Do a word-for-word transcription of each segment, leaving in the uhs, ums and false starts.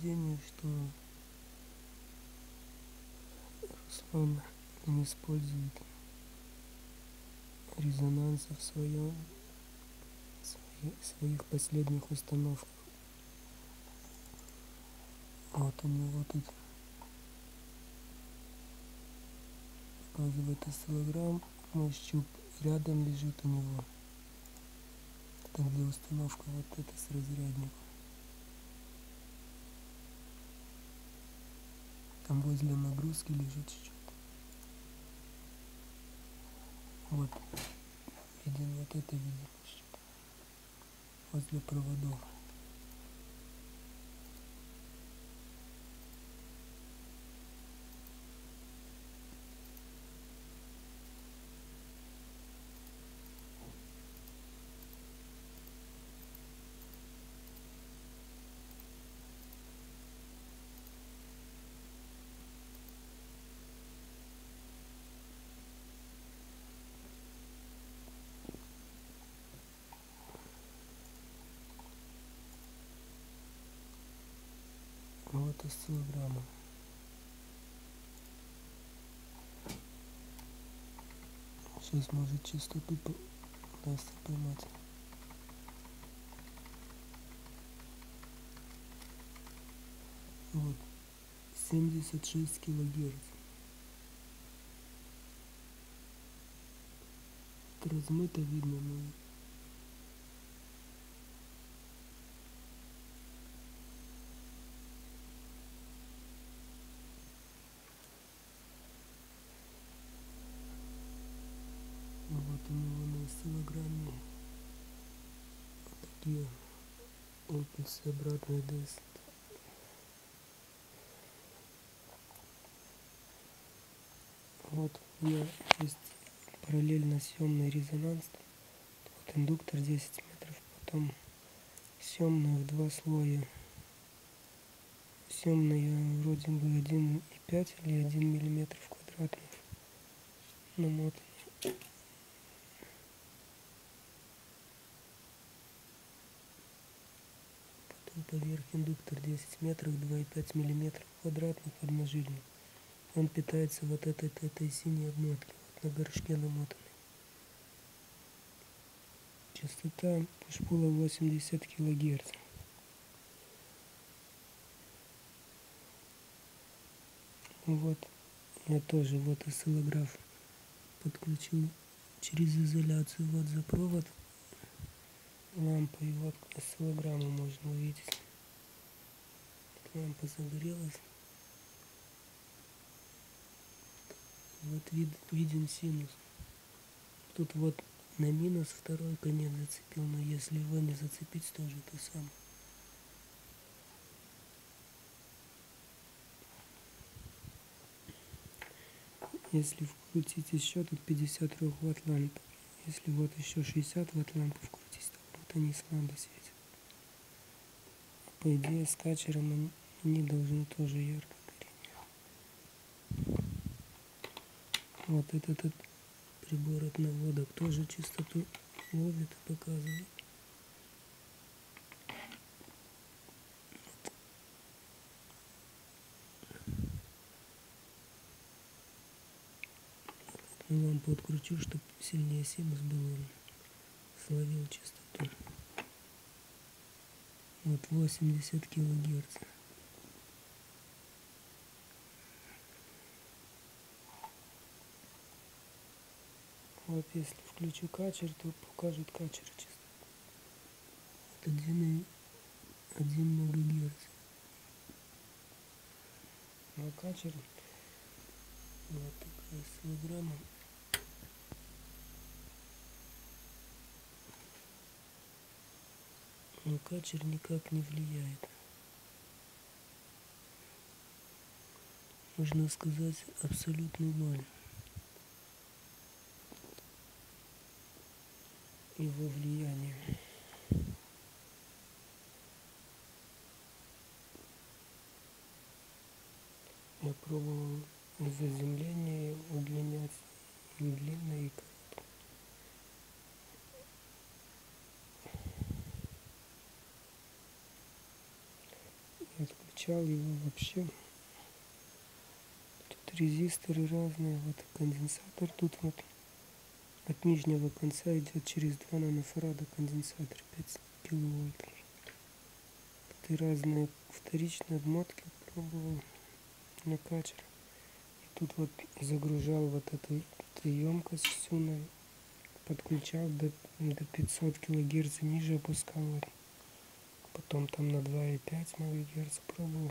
убеждение, что Руслан не использует резонанса в своем, в своих последних установках. Вот у него тут показывает осциллограмм, мой щуп рядом лежит у него. Это где установка вот это с разрядником. Там возле нагрузки лежит щуп. Вот, виден вот это виден щуп. Возле проводов. Вот осциллограмма. Сейчас может частоту удастся поймать. Вот. семьдесят шесть килогерц. Это размыто видно, но вот у него на осциллограмме такие импульсы обратной ДС. Вот у меня есть параллельно съемный резонанс. Вот индуктор десять метров, потом съемная в два слоя. Съемная вроде бы один и пять или один миллиметр квадратных намотан. Потом поверх индуктор десять метров, два и пять миллиметров квадратных одножильный. Он питается вот этой, этой синей обмоткой, вот на горшке намотанной. Частота пуш-пула восемьдесят килогерц. Вот я тоже вот осциллограф подключил через изоляцию вот за провод лампы, и вот осциллограмму можно увидеть. Лампа загорелась. Вот вид, виден синус. Тут вот на минус второй конец зацепил, но если его не зацепить, тоже то самое. Если вкрутить еще, тут пятьдесят три ватт лампа. Если вот еще шестьдесят ватт лампы вкрутить, то вот они слабо светят. По идее, с качером они, они должны тоже ярко гореть. Вот этот, этот прибор от наводок тоже частоту ловит и показывает. Лампу откручу, чтобы сильнее синус был, он словил частоту. Вот восемьдесят килогерц. Вот если включу качер, то покажет качер частоту. Вот один мегагерц. А качер вот такая осциллограмма. Но качер никак не влияет. Можно сказать, абсолютный ноль. Его влияние. Я пробовал заземление удлинять, и длинное, и короткое. подкачал его вообще. Тут резисторы разные, вот конденсатор тут вот от нижнего конца идет через два нанофарада конденсатор пять киловольт. Тут и разные вторичные обмотки пробовал на качер. И тут вот загружал вот эту, эту емкость всю, на, подключал до, до пятьсот килогерц, ниже опускал. Вот. Потом там на два и пять мегагерц пробовал.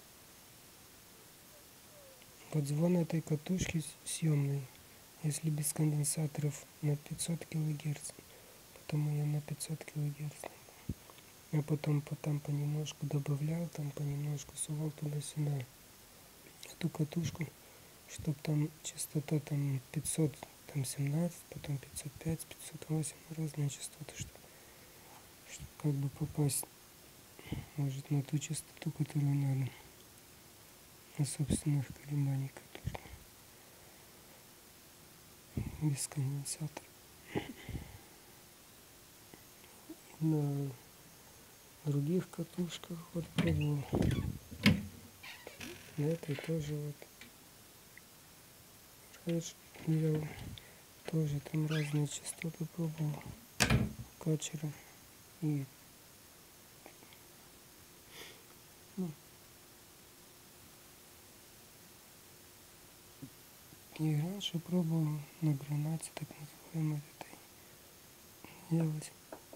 Вот звон этой катушки съемной, если без конденсаторов, на пятьсот килогерц. Потом я на пятьсот килогерц. Я потом, потом понемножку добавлял, там понемножку сувал туда-сюда эту катушку, чтобы там частота там пятьсот семнадцать, потом пятьсот пять, пятьсот восемь, разные частоты, чтобы, чтобы как бы попасть, может, на ту частоту, которую надо, на собственных колебаниях катушки, без конденсатора. На других катушках вот пробовал. На этой тоже вот раньше делал, тоже там разные частоты пробовал качера. И ну, и раньше пробовал на гранате, так называемой, этой делать.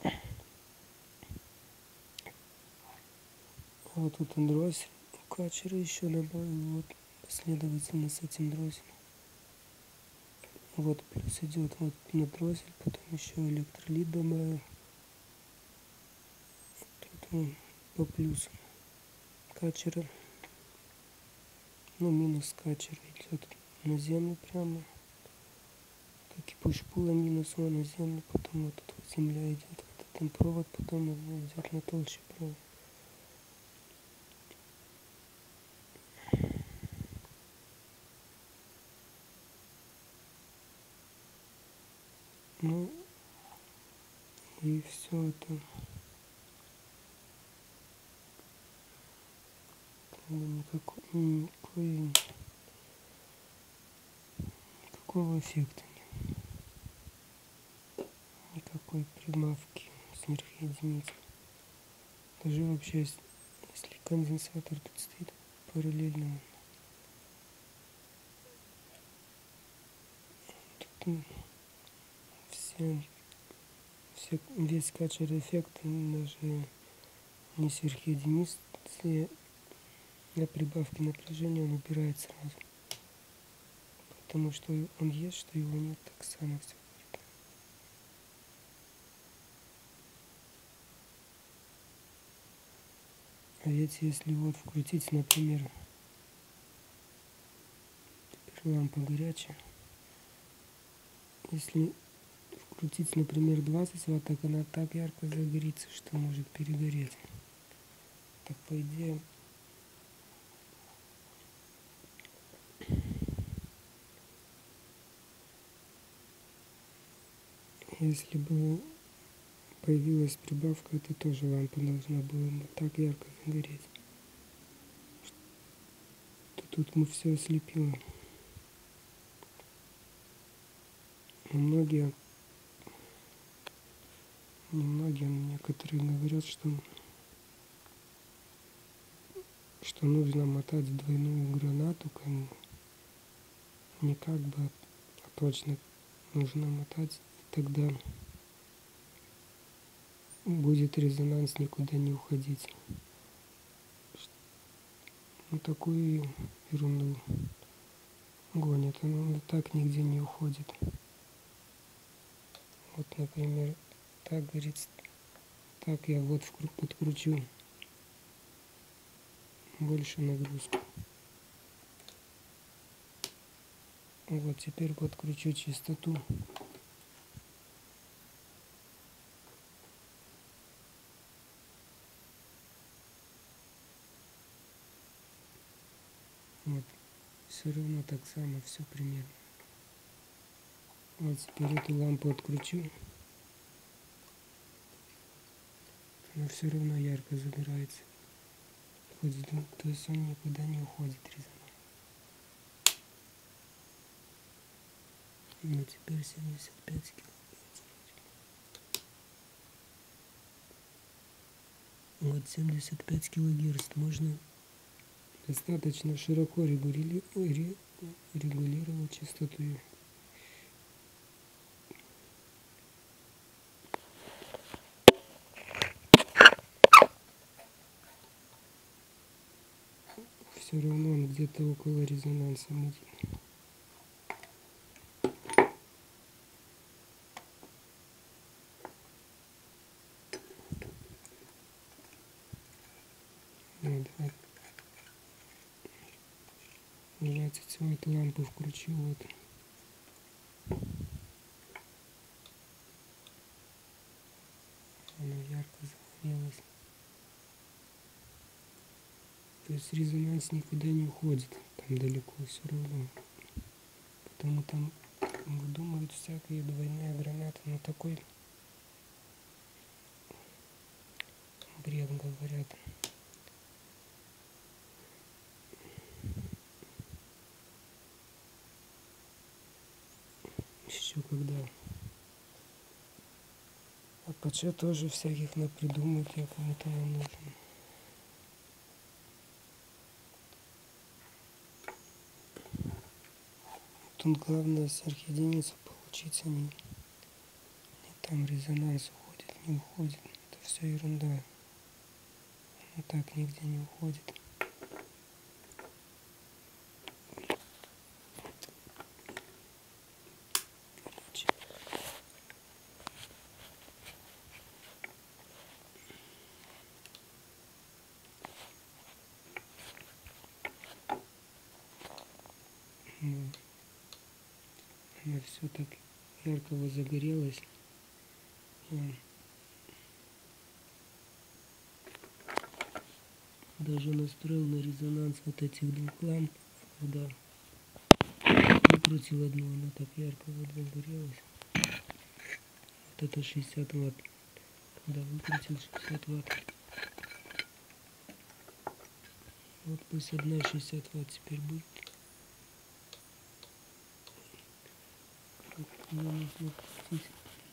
А вот тут дроссель у качера еще добавил, вот последовательно с этим дросселем. Вот плюс идет вот на дроссель, потом еще электролит добавил. Тут он по плюсу качера, ну минус качера идет на землю прямо. Как и пуш-пула минус он на землю, потом вот тут вот земля идет, вот этот провод, потом идет на толще провод. Ну и все это никакой, никакой, никакого эффекта нет. Никакой прибавки сверхединицы. Даже вообще, если конденсатор тут стоит параллельно, тут все, все, весь качер эффект, даже не сверхединицы, для прибавки напряжения он убирает сразу. Потому что он есть, что его нет, так само все. А ведь если вот вкрутить, например, теперь лампа горячая, если вкрутить, например, двадцать ватт, так она так ярко загорится, что может перегореть. Так по идее, если бы появилась прибавка, это тоже лампа должна была бы так ярко загореть. Тут мы все ослепило. Но многие, немногие, некоторые говорят, что, что нужно мотать двойную гранату, как бы, не как бы, а точно нужно мотать, и тогда будет резонанс никуда не уходить. Ну, такую ерунду гонит, оно так нигде не уходит. Вот, например, так говорит, так я вот подкручу больше нагрузку. Вот теперь подкручу частоту. Вот, все равно так само, все примерно. Вот теперь эту лампу откручу. Она все равно ярко загорается. происходит, то есть он никуда не уходит, резонанс. Ну теперь семьдесят пять килогерц. Вот семьдесят пять килогерц можно достаточно широко регули... регулировать частоту. Все равно он где-то около резонанса будет. Вот, вот. двадцать ватт лампу включил. Вот. Она ярко загорелась. То есть резонанс никуда не уходит, там далеко все равно. Потому там выдумывают всякие двойные гранаты, но такой бред говорят. Еще когда АПЧ тоже всяких напридумают, я кому-то не нужен. Тут главное сверхединицу получить, а не, не там резонанс уходит, не уходит. Это все ерунда. Он так нигде не уходит. Короче. Она все так ярко загорелась. Даже настроил на резонанс вот этих двух ламп, когда выкрутил одну, она так ярко вот загорелась. Вот это шестьдесят ватт. Когда выкрутил шестьдесят ватт. Вот пусть одна шестьдесят ватт теперь будет. Мне нужно крутить.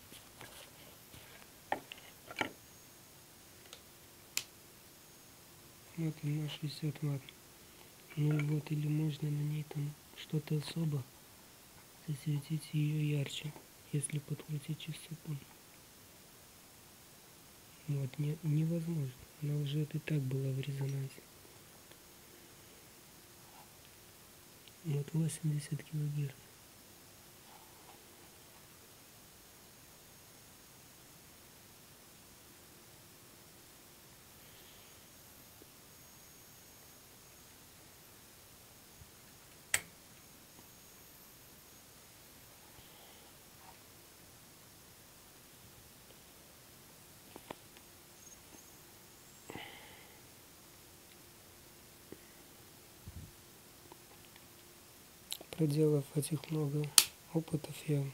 Вот она шестьдесят ватт. Ну вот, или можно на ней там что-то особо засветить ее ярче, если подкрутить частоту. Вот, не, невозможно. Она уже и так была в резонансе. Вот восемьдесят килогерц. Проделав этих много опытов, я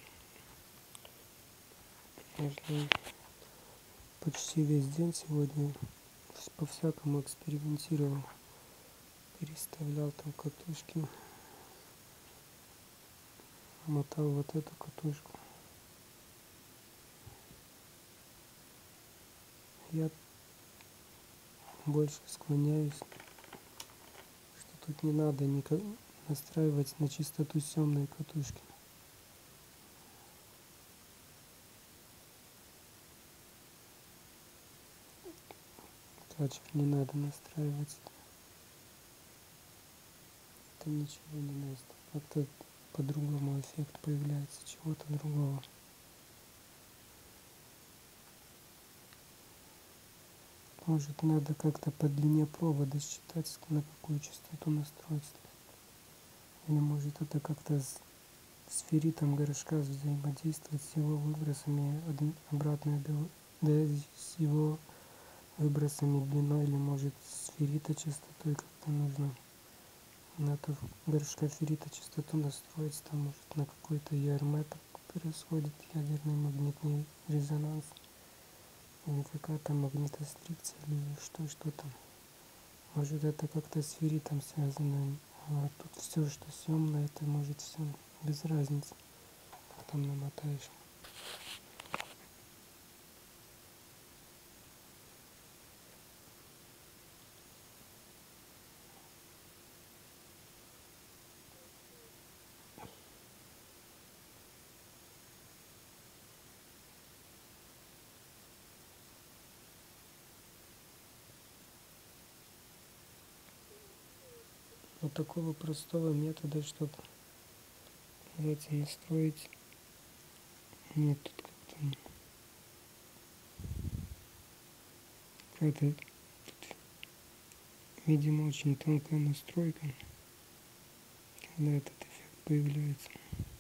наверное, почти весь день сегодня по-всякому экспериментировал. Переставлял там катушки. Мотал вот эту катушку. Я больше склоняюсь, что тут не надо никак настраивать на частоту съемной катушки. Качев не надо настраивать. Это ничего не даст. Как-то по-другому эффект появляется, чего-то другого. Может, надо как-то по длине провода считать, на какую частоту настроить. Или может это как-то с, с ферритом горшка взаимодействовать с его выбросами обратной, да, с его выбросами длиной, или может с феррита частотой как-то нужно на эту горшка феррита частоту настроить, там может на какой-то и эр эм и происходит ядерный магнитный резонанс, или какая-то магнитострикция, или что, что там. Может, это как-то с ферритом связано. А тут все, что съемное, это может все без разницы. Там намотаешь. Вот такого простого метода, чтобы настроить, нет, тут как-то какая-то, видимо, очень тонкая настройка, когда этот эффект появляется.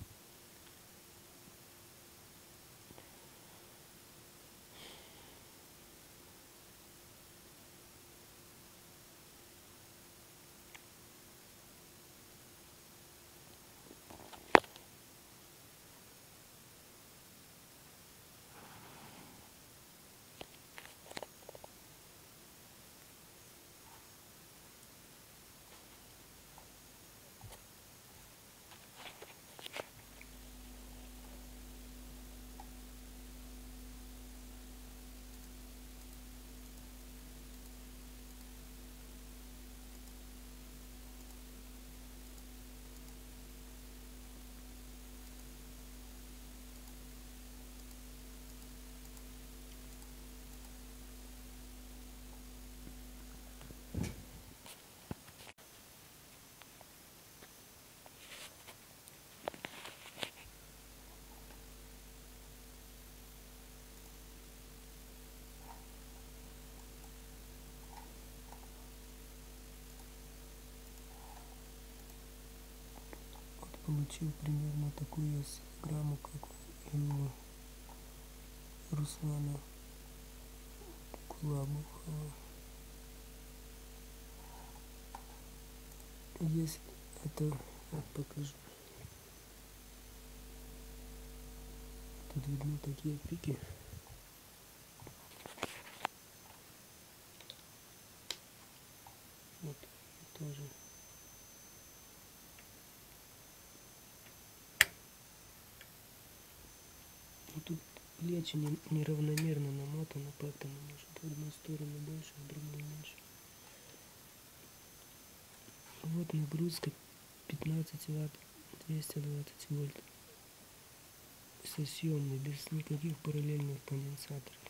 Получил примерно такую грамму, как у Руслана Кулабухова. Если это, вот покажу. Тут видны такие пики. Вот тоже. Тут плечи неравномерно намотаны, поэтому может в одну сторону больше, в другую меньше. Вот нагрузка пятнадцать ватт, двести двадцать вольт. Со съемной, без никаких параллельных конденсаторов.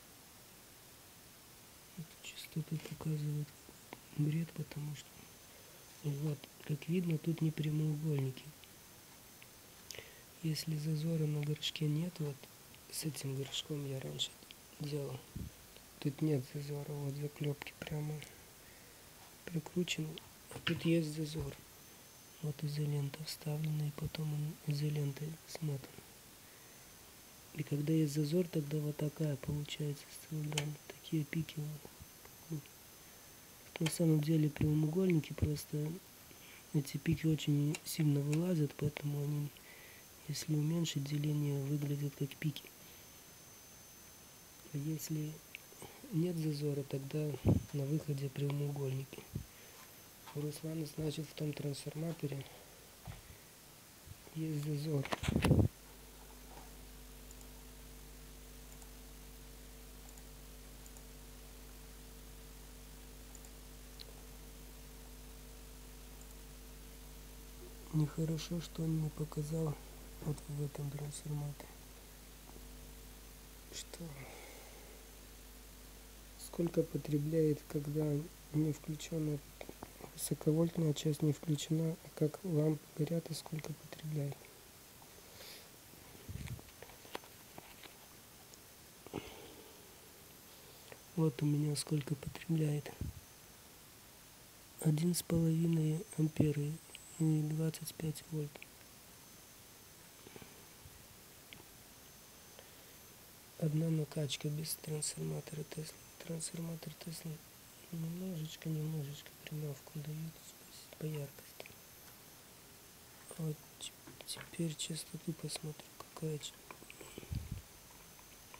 Эту частоту показывает бред, потому что вот, как видно, тут не прямоугольники. Если зазора на горшке нет, вот с этим горшком я раньше делал, тут нет зазора, вот заклепки прямо прикручены, а тут есть зазор. Вот изолента вставлена, и потом он изолентой смотан. И когда есть зазор, тогда вот такая получается сцилограмма, такие пики. Вот. На самом деле прямоугольники, просто эти пики очень сильно вылазят, поэтому они, если уменьшить деление, выглядят как пики. А если нет зазора, тогда на выходе прямоугольники. У Руслана, значит, в том трансформаторе есть зазор. Нехорошо, что он не показал вот в этом трансформаторе, что сколько потребляет, когда не включена высоковольтная часть, не включена, а как лампы горят и сколько потребляет. Вот у меня сколько потребляет. Один с половиной ампера и двадцать пять вольт. Одна накачка без трансформатора Теслы. Трансформатор Теслы немножечко, немножечко примавку дает по яркости. А вот теперь частоту посмотрю, какая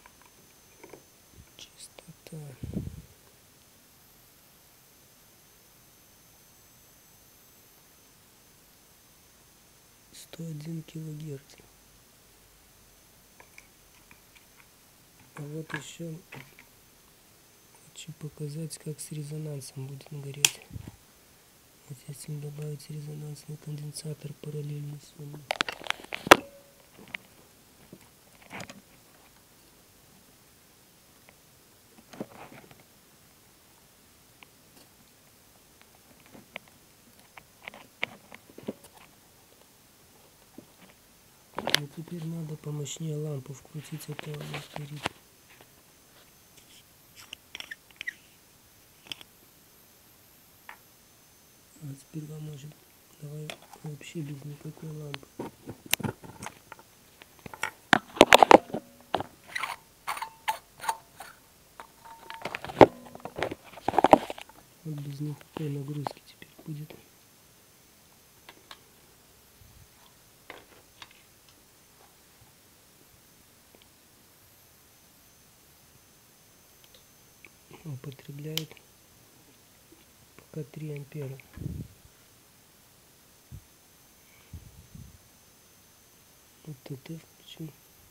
частота. сто один килогерц. А вот еще хочу показать, как с резонансом будет гореть. Вот если добавить резонансный конденсатор параллельно с вами. Но теперь надо помощнее лампу вкрутить, а то она горит. А сперва может, давай вообще без никакой лампы. Вот без никакой нагрузки теперь будет. Употребляет пока три ампера. Вот ТТ включу.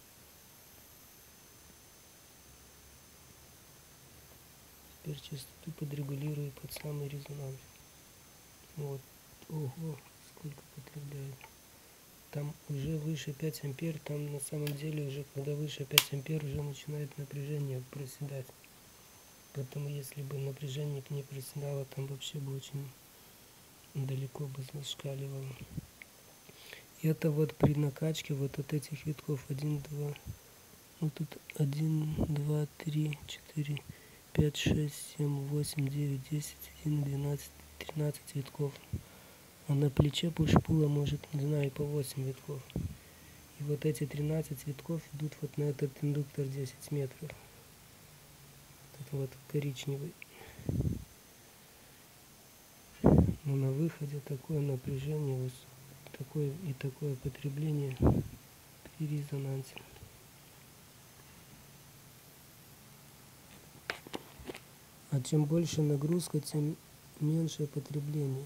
Теперь частоту подрегулирую под самый резонанс. Вот. Ого, сколько потребляет. Там уже выше пять ампер, там на самом деле уже когда выше пять ампер уже начинает напряжение проседать. Поэтому если бы напряжение к ней проседало, там вообще бы очень далеко бы зашкаливало. И это вот при накачке вот от этих витков один, два, ну тут один, два, три, четыре, пять, шесть, семь, восемь, девять, десять, один, двенадцать, тринадцать витков. А на плече пуш-пула может, не знаю, по восемь витков. И вот эти тринадцать витков идут вот на этот индуктор десять метров. Это вот коричневый. Но на выходе такое напряжение, такое и такое потребление при резонансе. А чем больше нагрузка, тем меньше потребление.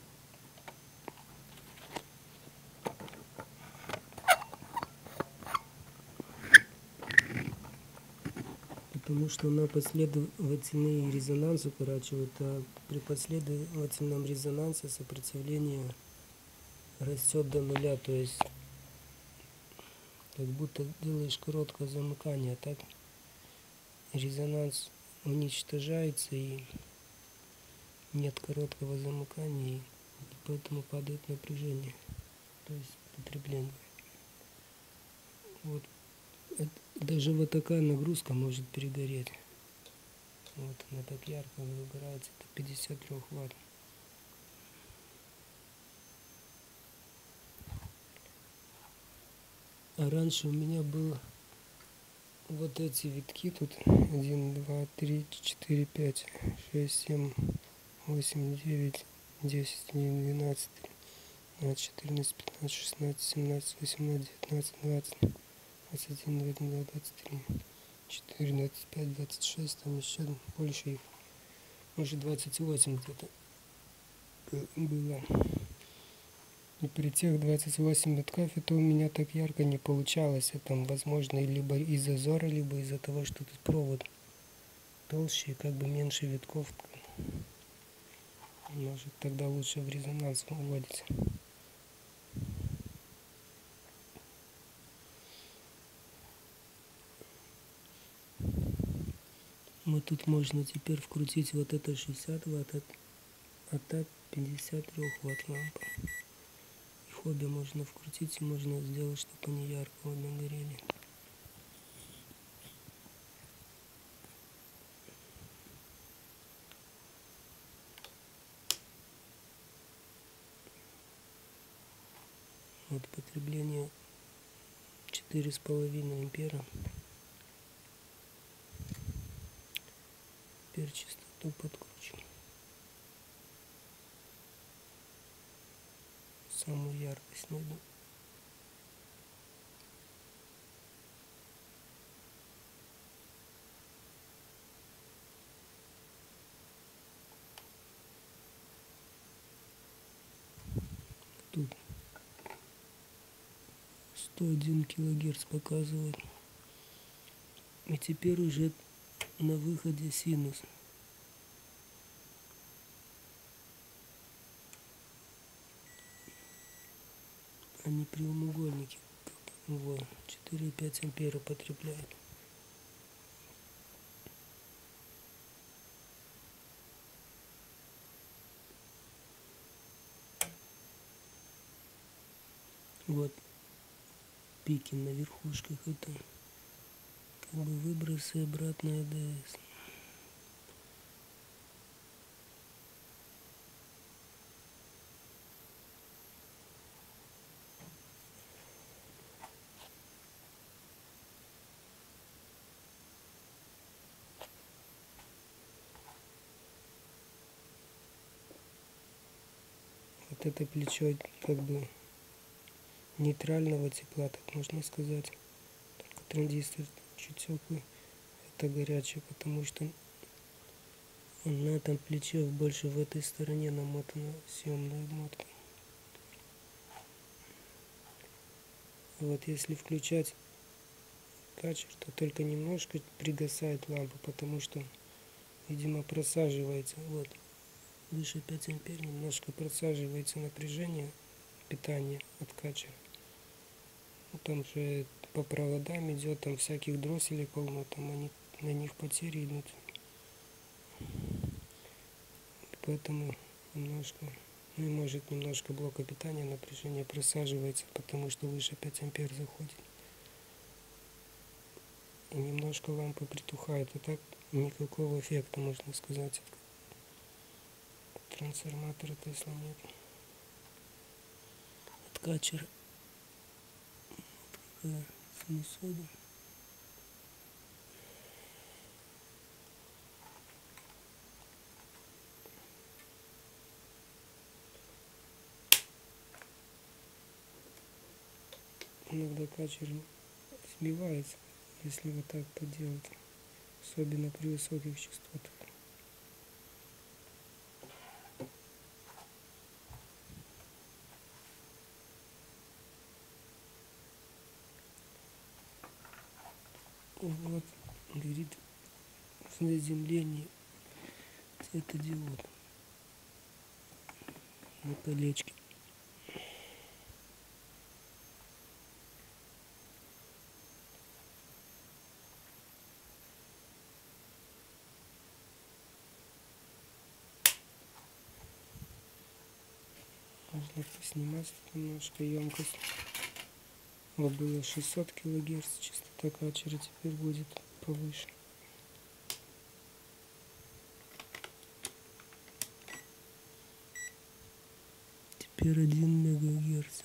Потому что на последовательный резонанс укорачивает, а при последовательном резонансе сопротивление растет до нуля, то есть как будто делаешь короткое замыкание, так резонанс уничтожается и нет короткого замыкания, и поэтому падает напряжение, то есть потребление. Вот. Даже вот такая нагрузка может перегореть. Вот она так ярко выгорается, это пятьдесят три ватт. А раньше у меня было вот эти витки тут один, два, три, четыре, пять, шесть, семь, восемь, девять, десять, двенадцать, тринадцать, четырнадцать, пятнадцать, шестнадцать, семнадцать, восемнадцать, девятнадцать, двадцать, двадцать один, двадцать два, двадцать три, четыре, двадцать пять, двадцать шесть, там еще больше их, может двадцать восемь где-то было. И при тех двадцать восемь витков это у меня так ярко не получалось. Это, возможно, либо из-за зора, либо из-за того, что тут провод толще и как бы меньше витков. Может, тогда лучше в резонанс вводить. Вот тут можно теперь вкрутить вот это шестьдесят ватт, а так пятьдесят три ватт лампа. Их обе можно вкрутить и можно сделать, чтобы они ярко обе горели. Вот потребление четыре с половиной ампера. Теперь частоту подкручу. Самую яркость найду. Тут сто один килогерц показывает. И теперь уже на выходе синус. Они прямоугольники. Вот, четыре и пять ампера потребляет. Вот пики на верхушках, это как бы выбросы обратно АДС. Вот это плечо как бы нейтрального тепла, так можно сказать. Только транзистор чуть теплый, это горячий, потому что он на этом плече больше в этой стороне намотана съемной обмоткой. Вот если включать качер, то только немножко пригасает лампа, потому что, видимо, просаживается. Вот выше пять ампер немножко просаживается напряжение питания от качера. Там же по проводам идет, там всяких дросселей полно, там они, на них потери идут. Поэтому немножко, ну и может немножко блока питания напряжение просаживается, потому что выше пять ампер заходит. И немножко лампа притухает, а так никакого эффекта, можно сказать, от трансформатора Тесла нет. От качера. Такая синусоида. Иногда качер сбивается, если вот так поделать, особенно при высоких частотах. Вот горит в заземлении светодиод на колечке. Можно поснимать немножко емкость. Вот было шестьсот килогерц частота качера, теперь будет повыше. Теперь один мегагерц.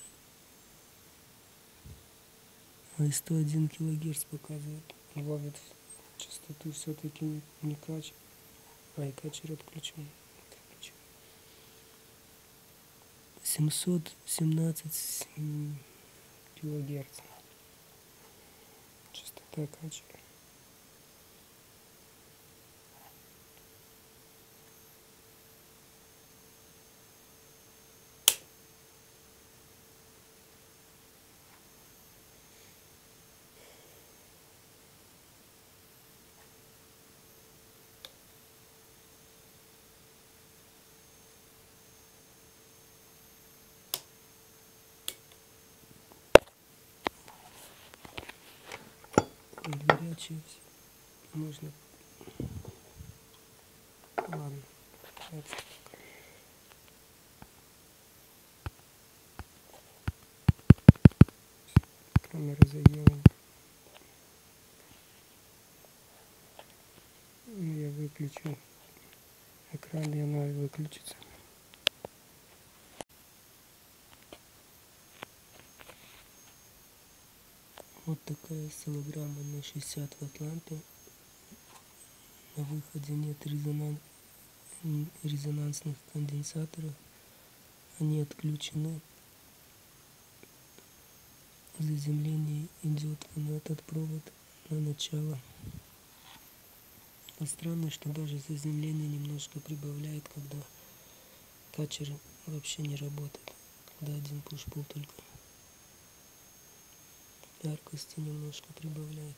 А и сто один килогерц показывает. Ловит частоту все-таки не, не качер. А и качер отключен. семьсот семнадцать килогерц. Частота качера. Горячие все. Можно. Ладно. Камера заела. Я выключу экран, и она выключится. Вот такая осциллограмма на шестьдесят ватт лампе. На выходе нет резонанс... резонансных конденсаторов. Они отключены. Заземление идет на этот провод на начало. А странно, что даже заземление немножко прибавляет, когда качер вообще не работает. Когда один пуш-пул только. яркости немножко прибавляет.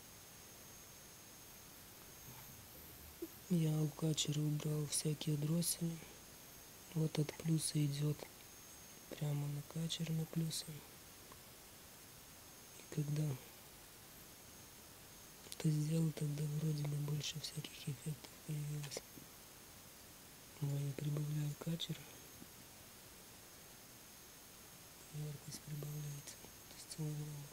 Я у качера убрал всякие дроссели. Вот от плюса идет прямо на качер, на плюсы. И когда это сделал, тогда вроде бы больше всяких эффектов появилось. Но я прибавляю качер, яркость прибавляется. То есть целый время.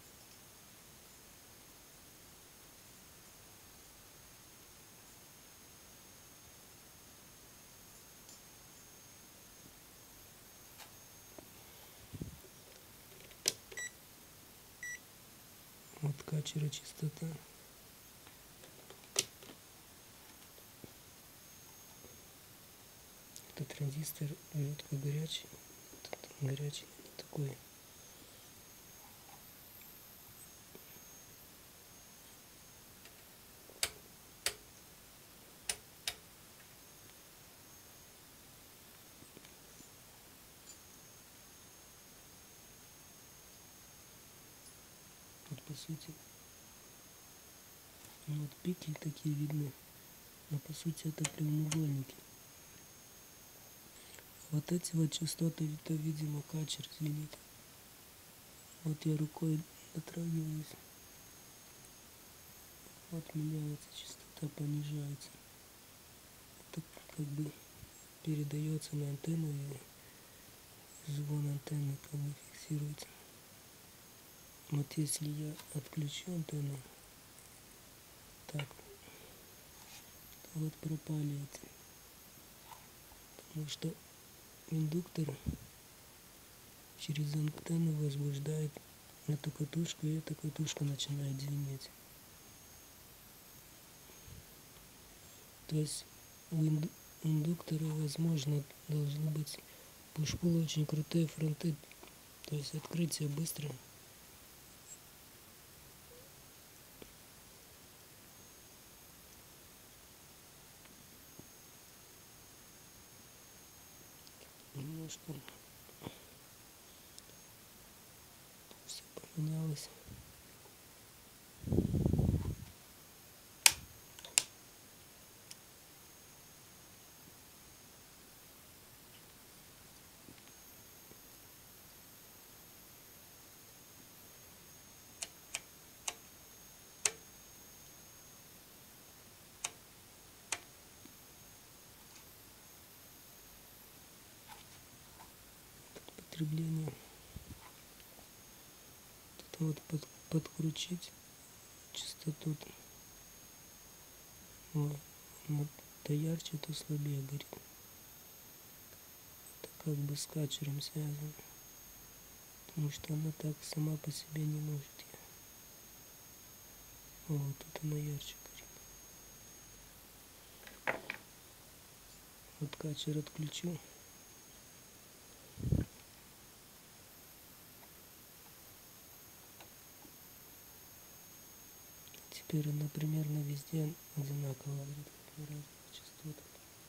Вот качера частота. Этот транзистор жутко горячий. Этот горячий, не такой. Тут по сути вот пики такие видны, но по сути это прямоугольники. Вот эти вот частоты, это, видимо, качер зенит. Вот я рукой дотрагиваюсь. Вот меняется частота, понижается. Это как бы передается на антенну, и звон антенны как бы фиксируется. Вот если я отключу антенну, так, то вот пропали эти. Потому что индуктор через антенну возбуждает эту катушку, и эта катушка начинает звенеть. То есть у индуктора, возможно, должны быть пуш-пул очень крутые фронты, то есть открытие быстрое. Немножко все поменялось. Потребление. Это вот под, подкрутить частоту. Вот. То ярче, то слабее горит. Это как бы с качером связано. Потому что она так сама по себе не может. Вот тут она ярче горит. Вот качер отключил. Теперь она примерно везде одинаково горит, на разных частотах.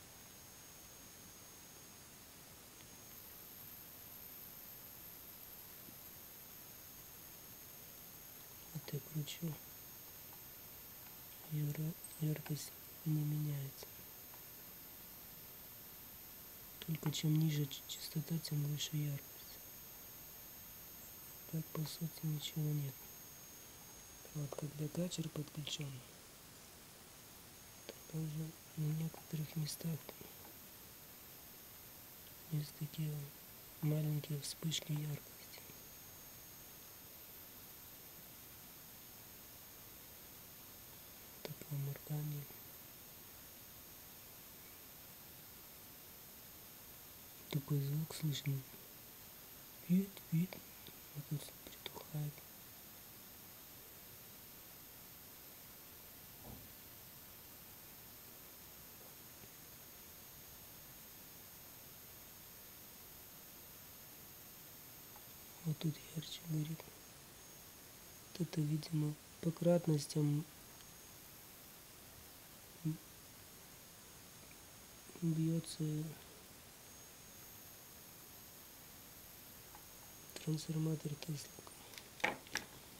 Вот я кручу, ее яркость не меняется. Только чем ниже частота, тем выше яркость. Так по сути ничего нет. Вот когда качер подключен, тогда уже на некоторых местах есть такие маленькие вспышки яркости. Такое моргание. Такой звук слышно. Вид, вид. Вот тут притухает. Вот тут ярче горит. Вот это, видимо, по кратностям бьется трансформатор Тесла.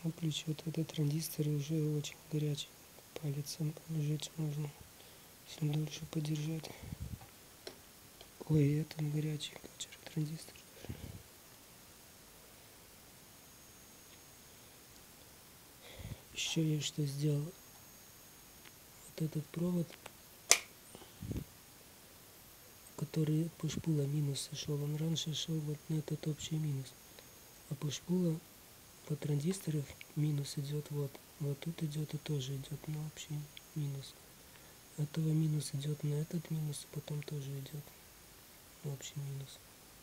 Выключу вот этот транзистор, уже очень горячий. Пальцем положить можно, если дольше подержать. Ой, это горячий транзистор. Еще я что сделал? Вот этот провод, который пуш-пула минус шел, он раньше шел вот на этот общий минус. А пуш-пула по транзисторов минус идет вот. Вот тут идет и тоже идет на общий минус. Этого минус идет на этот минус, и потом тоже идет на общий минус.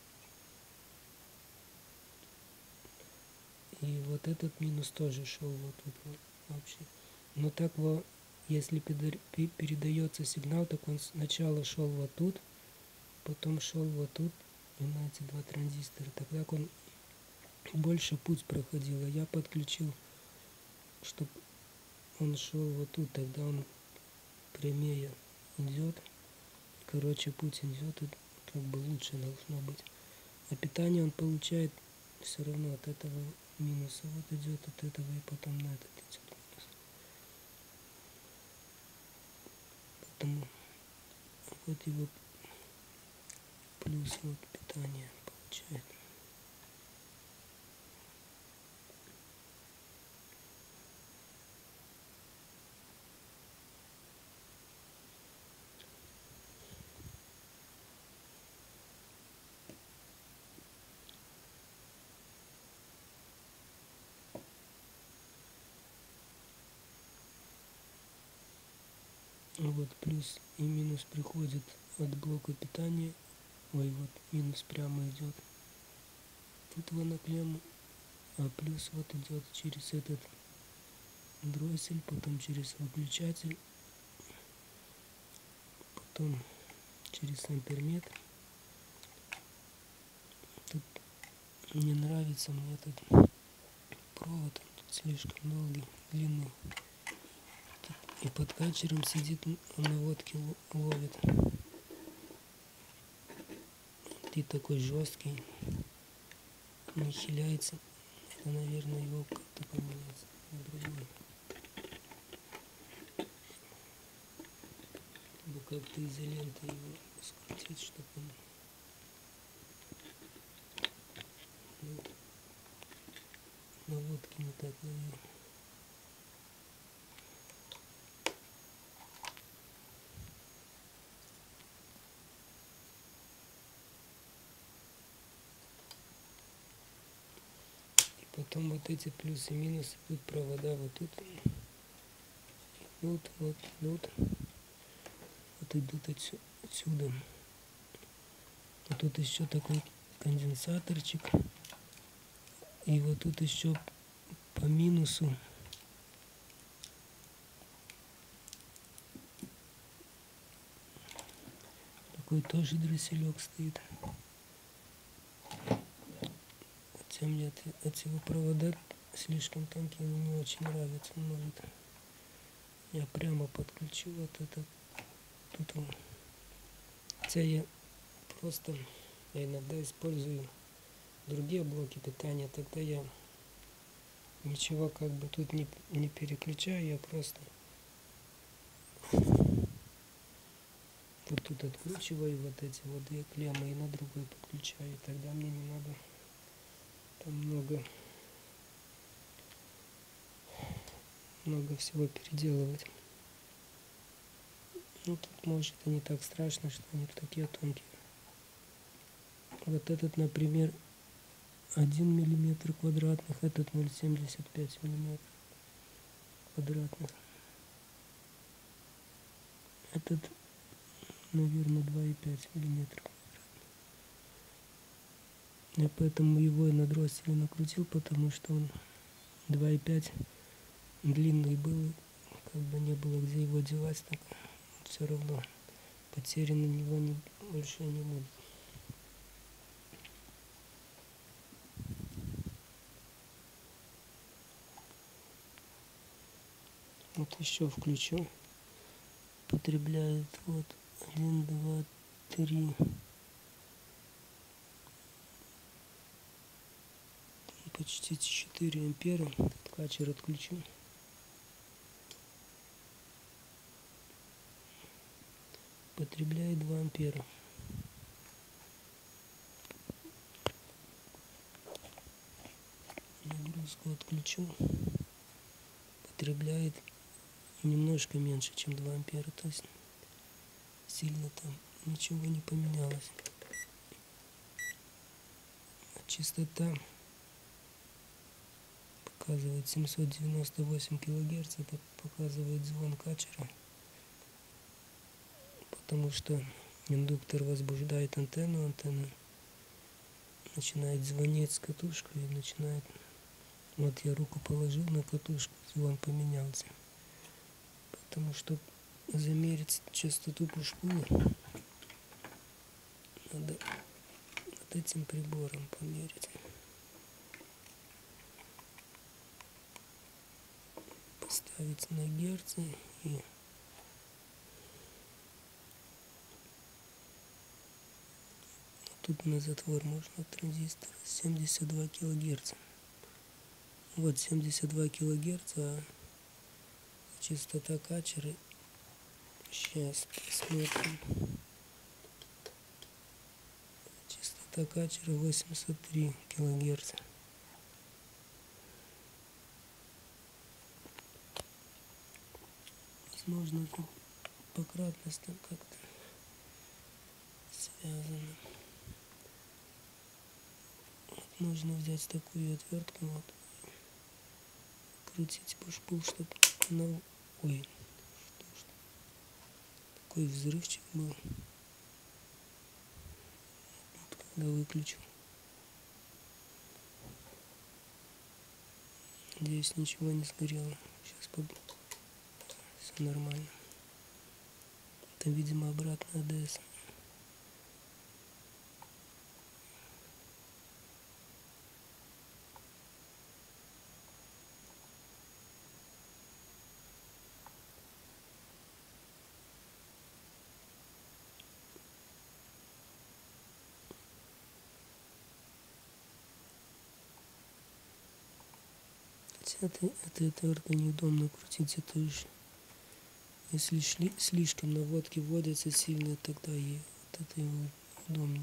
И вот этот минус тоже шел вот тут вот, общий. Но так вот, если передается сигнал, так он сначала шел вот тут, потом шел вот тут и на эти два транзистора. Тогда он больше путь проходил, а я подключил, чтобы он шел вот тут, тогда он прямее идет. Короче, путь идет, и как бы лучше должно быть. А питание он получает все равно от этого минуса. Вот идет от этого и потом на этот идет минус. Поэтому вот его плюс вот питание получает. Вот плюс и минус приходит от блока питания. Ой, вот минус прямо идет тут на клемму, а плюс вот идет через этот дроссель, потом через выключатель, потом через амперметр. Тут не нравится мне этот провод, тут слишком долгий, длинный. И под качером сидит, на наводки ловит. И такой жесткий, не хиляется. Это, наверное, его как-то поменяется на другой. Либо как-то изолентой его скрутить, чтобы он ну, наводки не так ловил. Потом вот эти плюсы и минусы, тут провода вот тут идут, вот идут, вот идут отсюда. А тут еще такой конденсаторчик. И вот тут еще по минусу такой тоже дросселек стоит. Хотя мне эти провода слишком тонкие, мне не очень нравятся. Может, я прямо подключу вот это тут вот. Хотя я просто я иногда использую другие блоки питания, тогда я ничего как бы тут не, не переключаю, я просто вот тут откручиваю вот эти вот две клеммы и на другой подключаю, тогда мне не надо там много много всего переделывать. Ну тут может и не так страшно, что они такие тонкие. Вот этот, например, один миллиметр квадратных, этот ноль целых семьдесят пять миллиметров квадратных. Этот, наверное, два и пять миллиметров квадратных. Я поэтому его и на дросселе накрутил, потому что он два и пять длинный был, как бы не было где его девать, так все равно потери на него не, больше не будут. Вот еще включу. Потребляет вот один, два, три. Почти четыре ампера. качер отключу. Потребляет два ампера. Нагрузку отключу. Потребляет немножко меньше, чем два ампера. То есть сильно там ничего не поменялось. Частота показывает семьсот девяносто восемь килогерц. Это показывает звон качера, потому что индуктор возбуждает антенну. Антенна начинает звонить с катушкой и начинает... Вот я руку положил на катушку, звон поменялся. Потому что замерить частоту пушкула надо вот этим прибором померить. Поставить на герцы и тут на затвор можно транзистор семьдесят два килогерца. Вот семьдесят два килогерца, а частота качера. Сейчас посмотрим. Частота качера восемьдесят три килогерца. Возможно, тут по кратностям как-то связано. Вот можно взять такую отвертку, вот, крутить пушку, чтобы она... Ой, что ж, такой взрывчик был. Вот, когда выключил. Надеюсь, ничего не сгорело. Сейчас побуду. Все нормально. Это, видимо, обратная АДС. Это, это, это только неудобно крутить, это уж если шли, слишком наводки вводятся сильно, тогда и вот это его удобнее.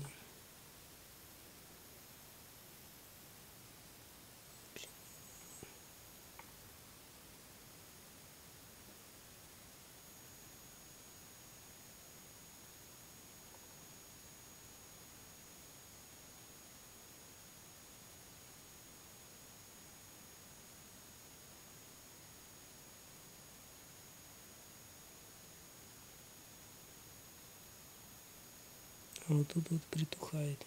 А вот тут вот притухает.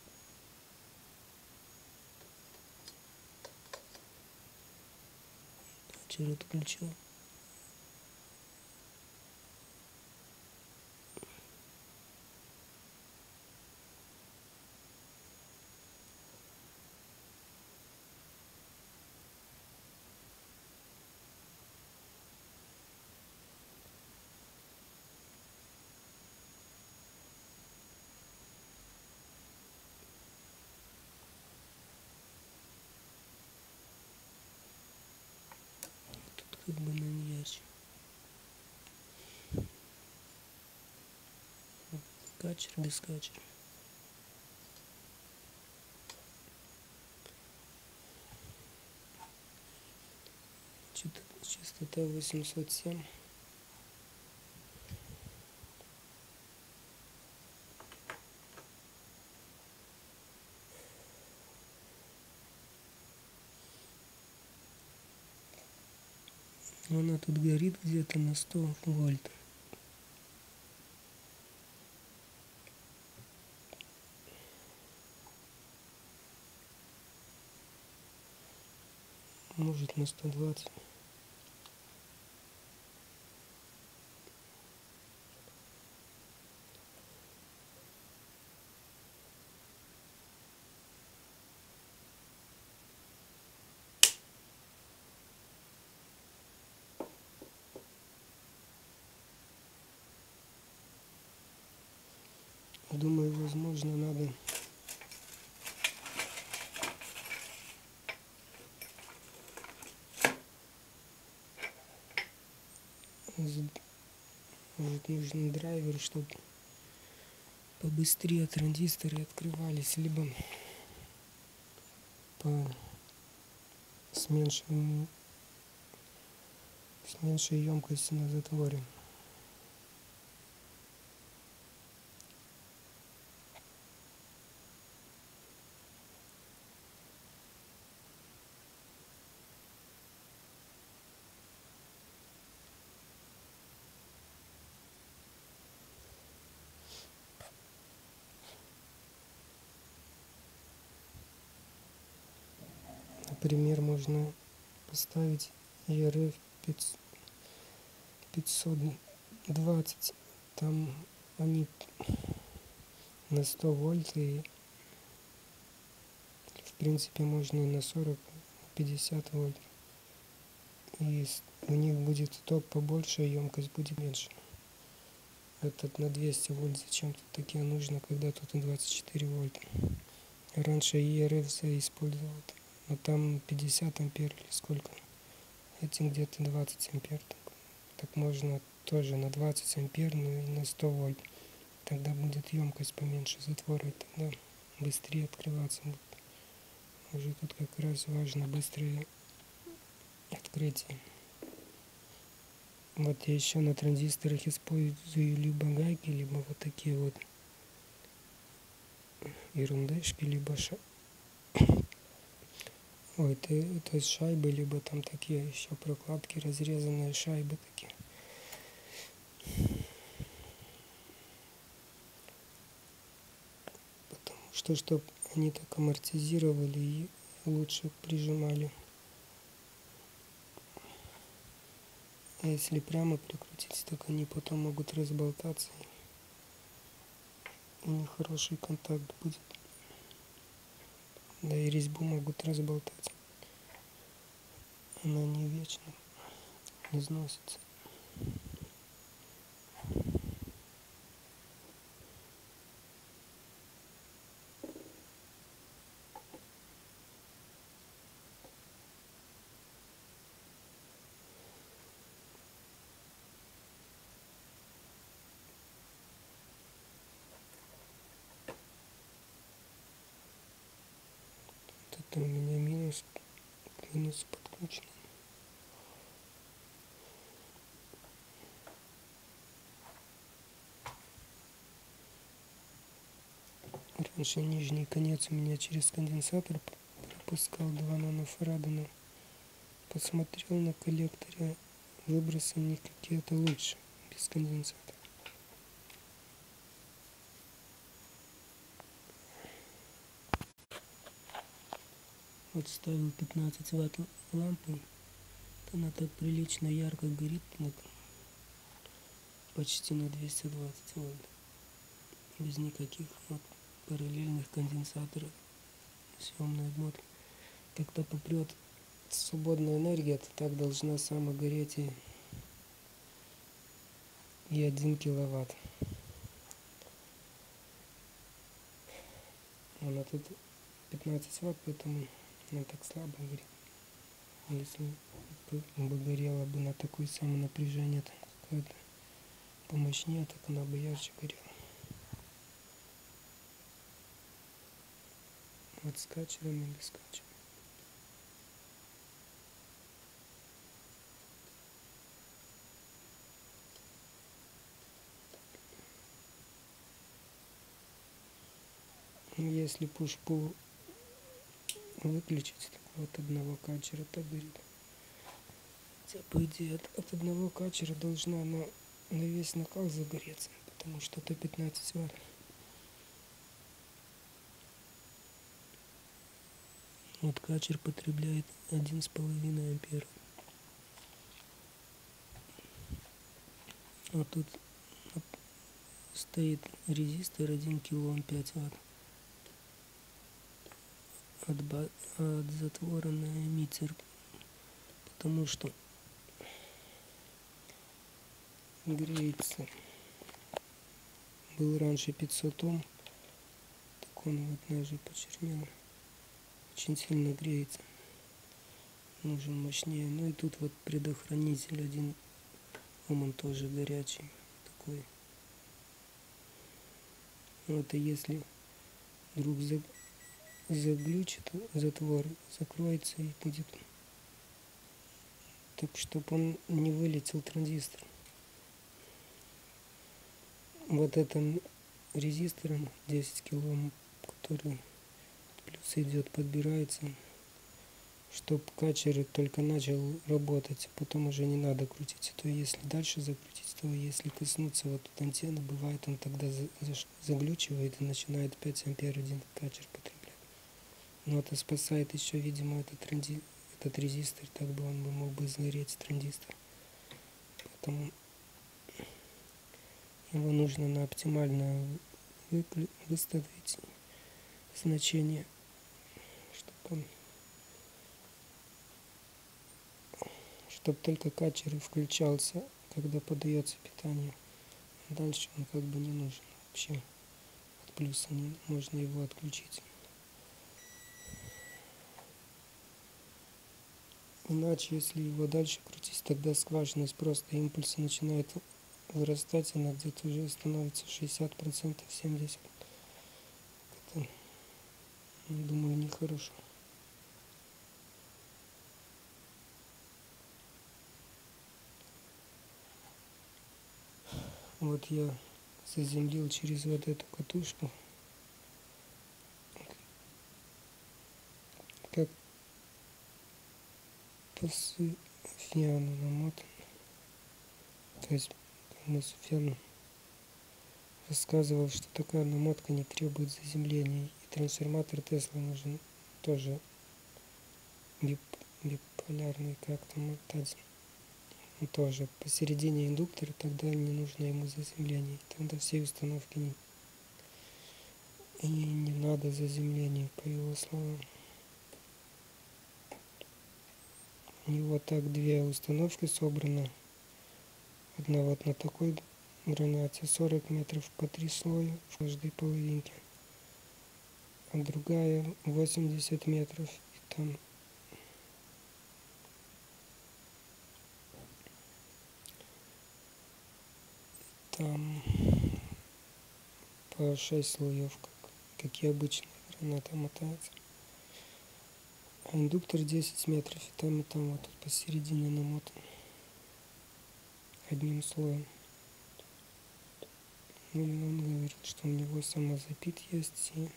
Качер отключил. Как бы на неярче. Качер без качера. Частота восемьсот семь. Она тут горит где-то на сто вольт. Может на сто двадцать. Думаю, возможно, надо Вот нужен драйвер, чтобы побыстрее транзисторы открывались, либо по с меньшей, с меньшей емкостью на затворе. Например, можно поставить и эр эф пятьсот двадцать, там они на сто вольт, и в принципе можно и на сорок пятьдесят вольт, и у них будет ток побольше, а емкость будет меньше. Этот на двести вольт зачем-то такие нужно, когда тут и двадцать четыре вольта. Раньше и эр эф использовал, но там пятьдесят ампер или сколько, этим где-то двадцать ампер. Так, так можно тоже на двадцать ампер, но и на сто вольт. Тогда будет емкость поменьше затвора, и тогда быстрее открываться будет. Уже тут как раз важно быстрое открытие. Вот я еще на транзисторах использую либо гайки, либо вот такие вот ерундышки, либо ша... Ой, это, это шайбы, либо там такие еще прокладки, разрезанные шайбы такие. Потому что, чтобы они так амортизировали и лучше прижимали. А если прямо прикрутить, так они потом могут разболтаться, и нехороший контакт будет. Да и резьбу могут разболтать. Она не вечно износится. Это у меня минус, минус подключен. Раньше нижний конец у меня через конденсатор пропускал два нанофарада, но посмотрел на коллекторе, выбросы у них какие-то лучше, без конденсатора. Вот ставил пятнадцать ватт лампу, она так прилично ярко горит, на, почти на двести двадцать вольт, без никаких вот параллельных конденсаторов, съемной обмотки. Как-то попрет свободная энергия, то так должна сама гореть и, и один киловатт. Она тут пятнадцать ватт, поэтому она так слабо горит. Если бы горела бы на такое самое напряжение, там какое-то помощнее, так она бы ярче горела. Вот с качером и без качера. Если пуш-пул выключить, так вот одного качера так горит. Хотя, по идее, от, от одного качера должна она на весь накал загореться, потому что это пятнадцать ватт. Вот качер потребляет один с половиной ампера. А тут стоит резистор один килоом пять ватт. От, ба- от затвора на эмиттер, потому что греется. Был раньше пятьсот ом, так он вот даже почернел. Очень сильно греется. Нужен мощнее. Ну и тут вот предохранитель один потом он тоже горячий такой. Вот, и если вдруг заглючит затвор, закроется и будет, так чтобы он не вылетел транзистор. Вот этим резистором десять килоом, который плюс идет, подбирается, чтобы качер только начал работать, а потом уже не надо крутить. А то если дальше закрутить, то если коснуться вот тут антенны, бывает он тогда заглючивает и начинает пять ампер один качер потреблять. Но это спасает еще, видимо, этот, транзи... этот резистор, так бы он бы мог бы сгореть, транзистор. Поэтому его нужно на оптимальное выставить значение, чтобы он, чтобы только качер включался, когда подается питание. Дальше он как бы не нужен вообще. От плюса не, можно его отключить. Иначе, если его дальше крутить, тогда скважинность просто импульсы начинает вырастать, она где-то уже становится шестьдесят процентов, семьдесят процентов. Это, думаю, нехорошо. Вот я заземлил через вот эту катушку, как по суфьяну намотан. То есть на суфьяну рассказывал, что такая намотка не требует заземления. И трансформатор Тесла нужен тоже бип, биполярный, как там мотать. Тоже посередине индуктора, тогда не нужно ему заземление. Тогда все установки не, и не надо заземления, по его словам. У него так две установки собраны. Одна вот на такой гранате сорок метров по три слоя в каждой половинке, а другая восемьдесят метров, и там там по шесть слоев, как, как и обычная граната мотается. А индуктор десять метров, и там и там вот тут посередине намотан одним слоем. И он говорит, что у него самозапит есть и,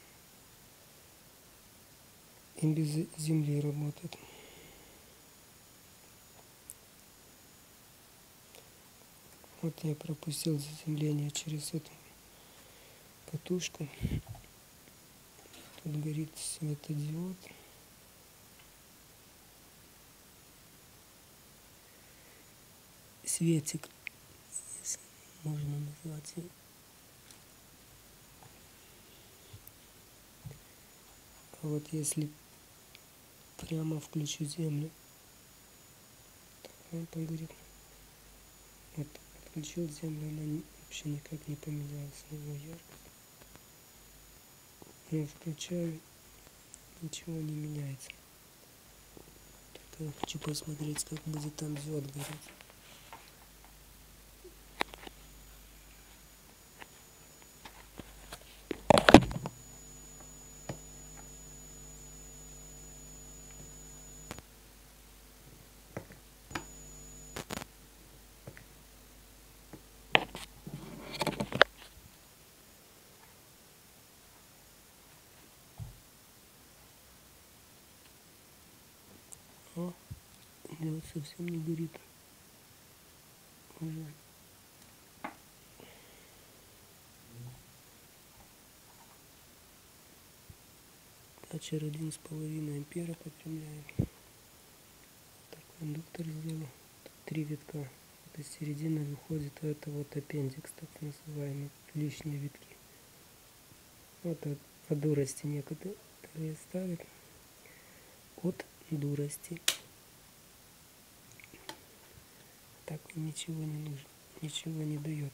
и без земли работает. Вот я пропустил заземление через эту катушку. Тут горит светодиод. Светик, если можно назвать его. А вот если прямо включу землю, так он погорит. Вот отключил землю, она вообще никак не поменялась на его яркость. Но включаю, ничего не меняется. Только я хочу посмотреть, как будет там диод гореть. О, диод совсем не горит. Уже. Качер один с половиной ампера потребляет. Такой индуктор сделал. Тут три витка. Это середина выходит, а это вот аппендикс, так называемый, лишние витки. Вот от, от дурости некоторые ставят. От дурости. Так ничего не нужно, ничего не дает.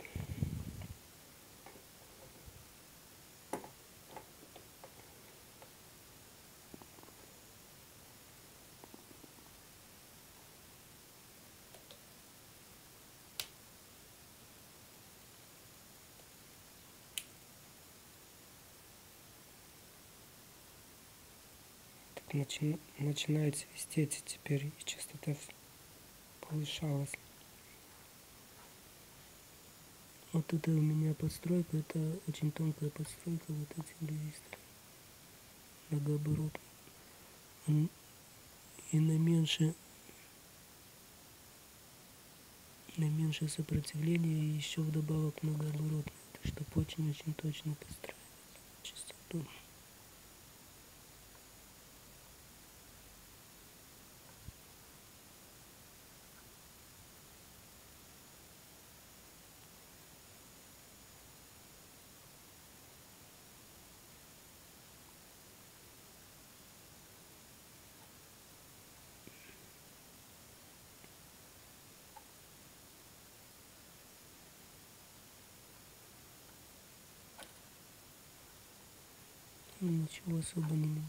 начи... начинает свистеть теперь, и частота повышалась. Вот это у меня подстройка, это очень тонкая подстройка, вот эти резисторы многооборотные. И на меньше, на меньшее сопротивление и еще вдобавок многооборотные, чтобы очень-очень точно построить частоту. Ничего особо не меняет.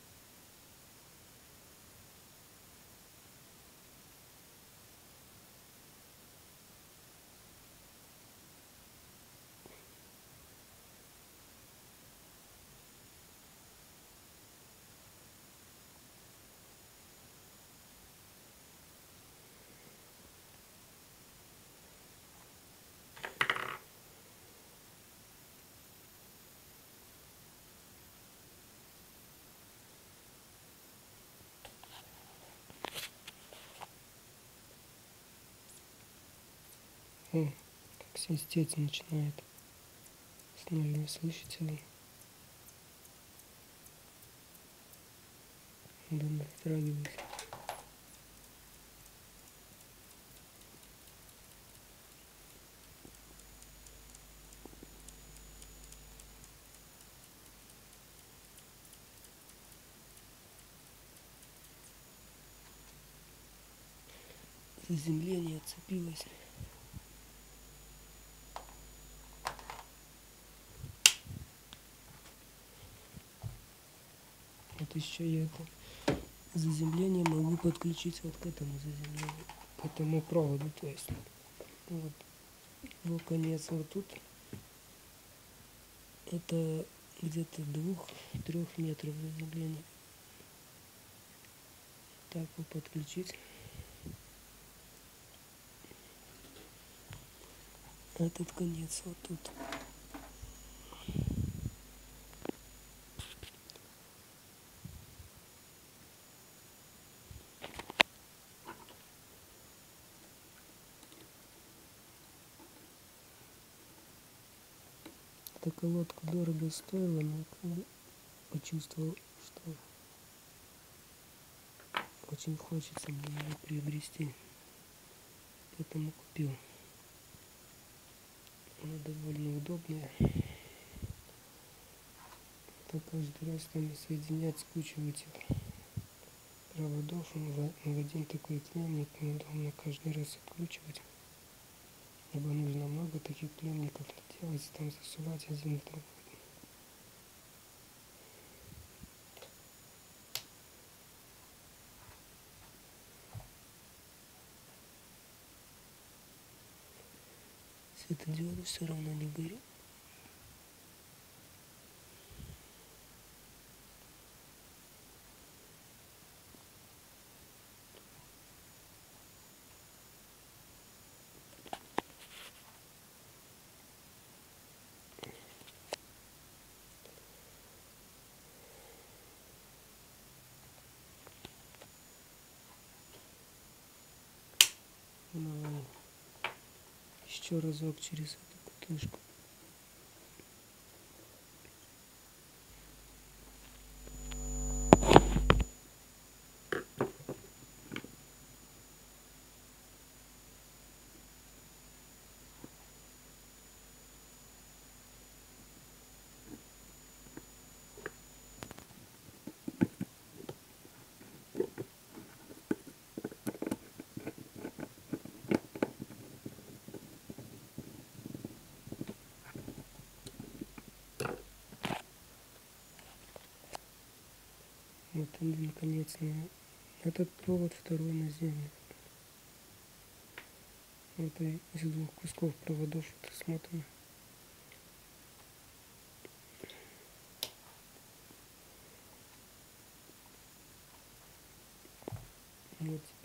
О, как свистеть начинает. Снова слышите вы? Да, дотрагиваюсь. Заземление отцепилось. Вот еще я это заземление могу подключить вот к этому заземлению, к этому проводу, то есть вот его конец вот тут, это где-то двух-трех метров заземления. Так вот подключить. Этот конец вот тут. Эта колодка дорого стоила, но почувствовал, что очень хочется мне ее приобрести, поэтому купил. Она довольно удобная. То каждый раз там соединять с кучей этих проводов в один такой клеммник неудобно каждый раз откручивать. Ибо нужно много таких клеммников делать, там засувать один в другой. Светодиоды все равно не горят. Давай еще разок через эту катушку. Вот один конец на этот провод, второй на землю. Это из двух кусков проводов это смотано.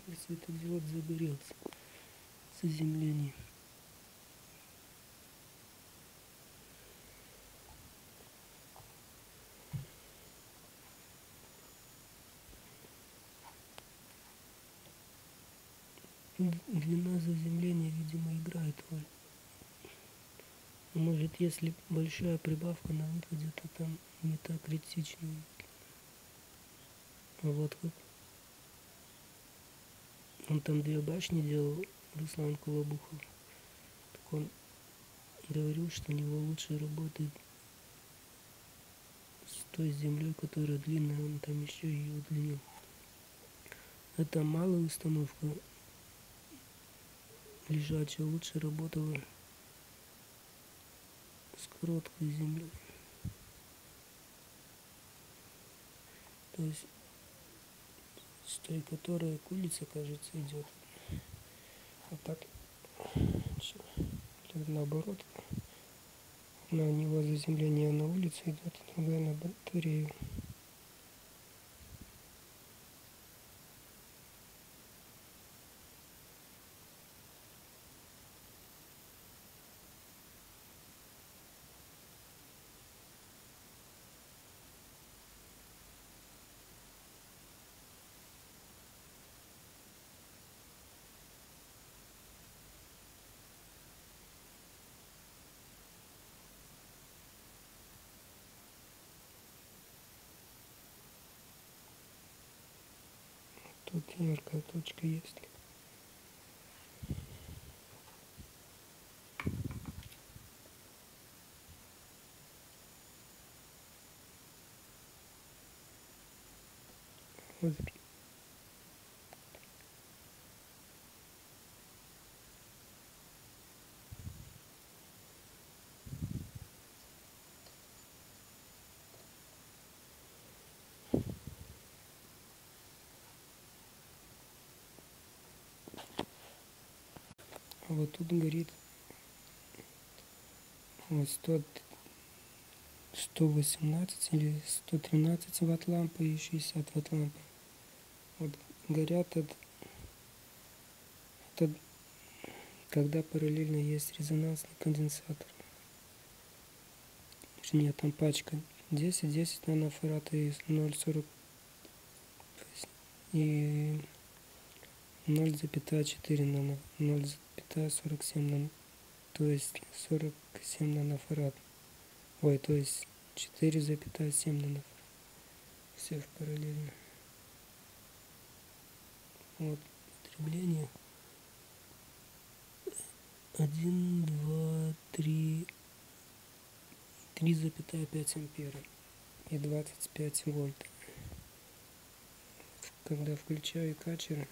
светодиод загорелся. Заземление. Длина заземления, видимо, играет роль. Может, если большая прибавка на выходе, то там не так критично. А вот как он там две башни делал, Руслан Колобухов, так он говорил, что у него лучше работает с той землей, которая длинная, он там еще ее удлинил. Это малая установка лежачая, лучше работала с короткой землей. То есть с той, которая к улице, кажется, идет. А так, или наоборот, на него заземление на улице идет, а другая на батарею. Тут яркая точка есть. Вот. А вот тут горит вот сто, сто восемнадцать или сто тринадцать ватт лампа и шестьдесят ватт лампа. Вот горят от, от, когда параллельно есть резонансный конденсатор. Нет, там пачка десять, десять нанофарад и ноль целых сорок и ноль целых четыре нано, ноль целых сорок семь нано, то есть сорок семь нанофарад. Ой, то есть четыре целых семь нанофарад. Все в параллельно. Вот потребление. один, два, три, три целых пять ампера и двадцать пять вольт. Когда включаю качер,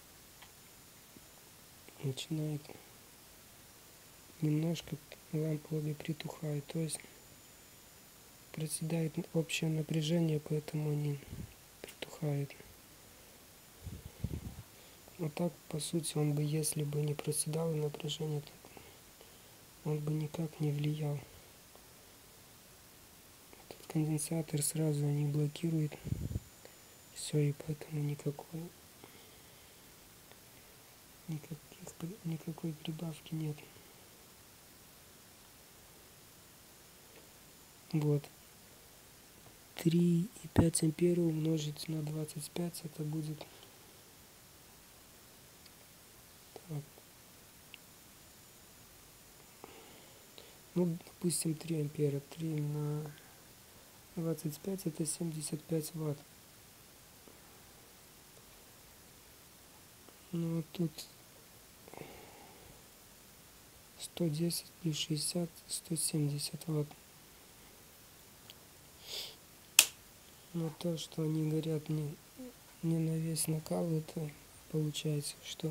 начинает немножко лампа обе притухает, то есть проседает общее напряжение, поэтому они притухают. Но так, по сути, он бы, если бы не проседало напряжение, то он бы никак не влиял. Этот конденсатор сразу не блокирует все, и поэтому никакой никаких, никакой прибавки нет. Вот. три и пять ампера умножить на двадцать пять, это будет так. Ну, допустим, три ампера. три на двадцать пять это семьдесят пять ватт. Ну, тут сто десять плюс шестьдесят, сто семьдесят ватт. Но то, что они горят не, не на весь накал, это получается, что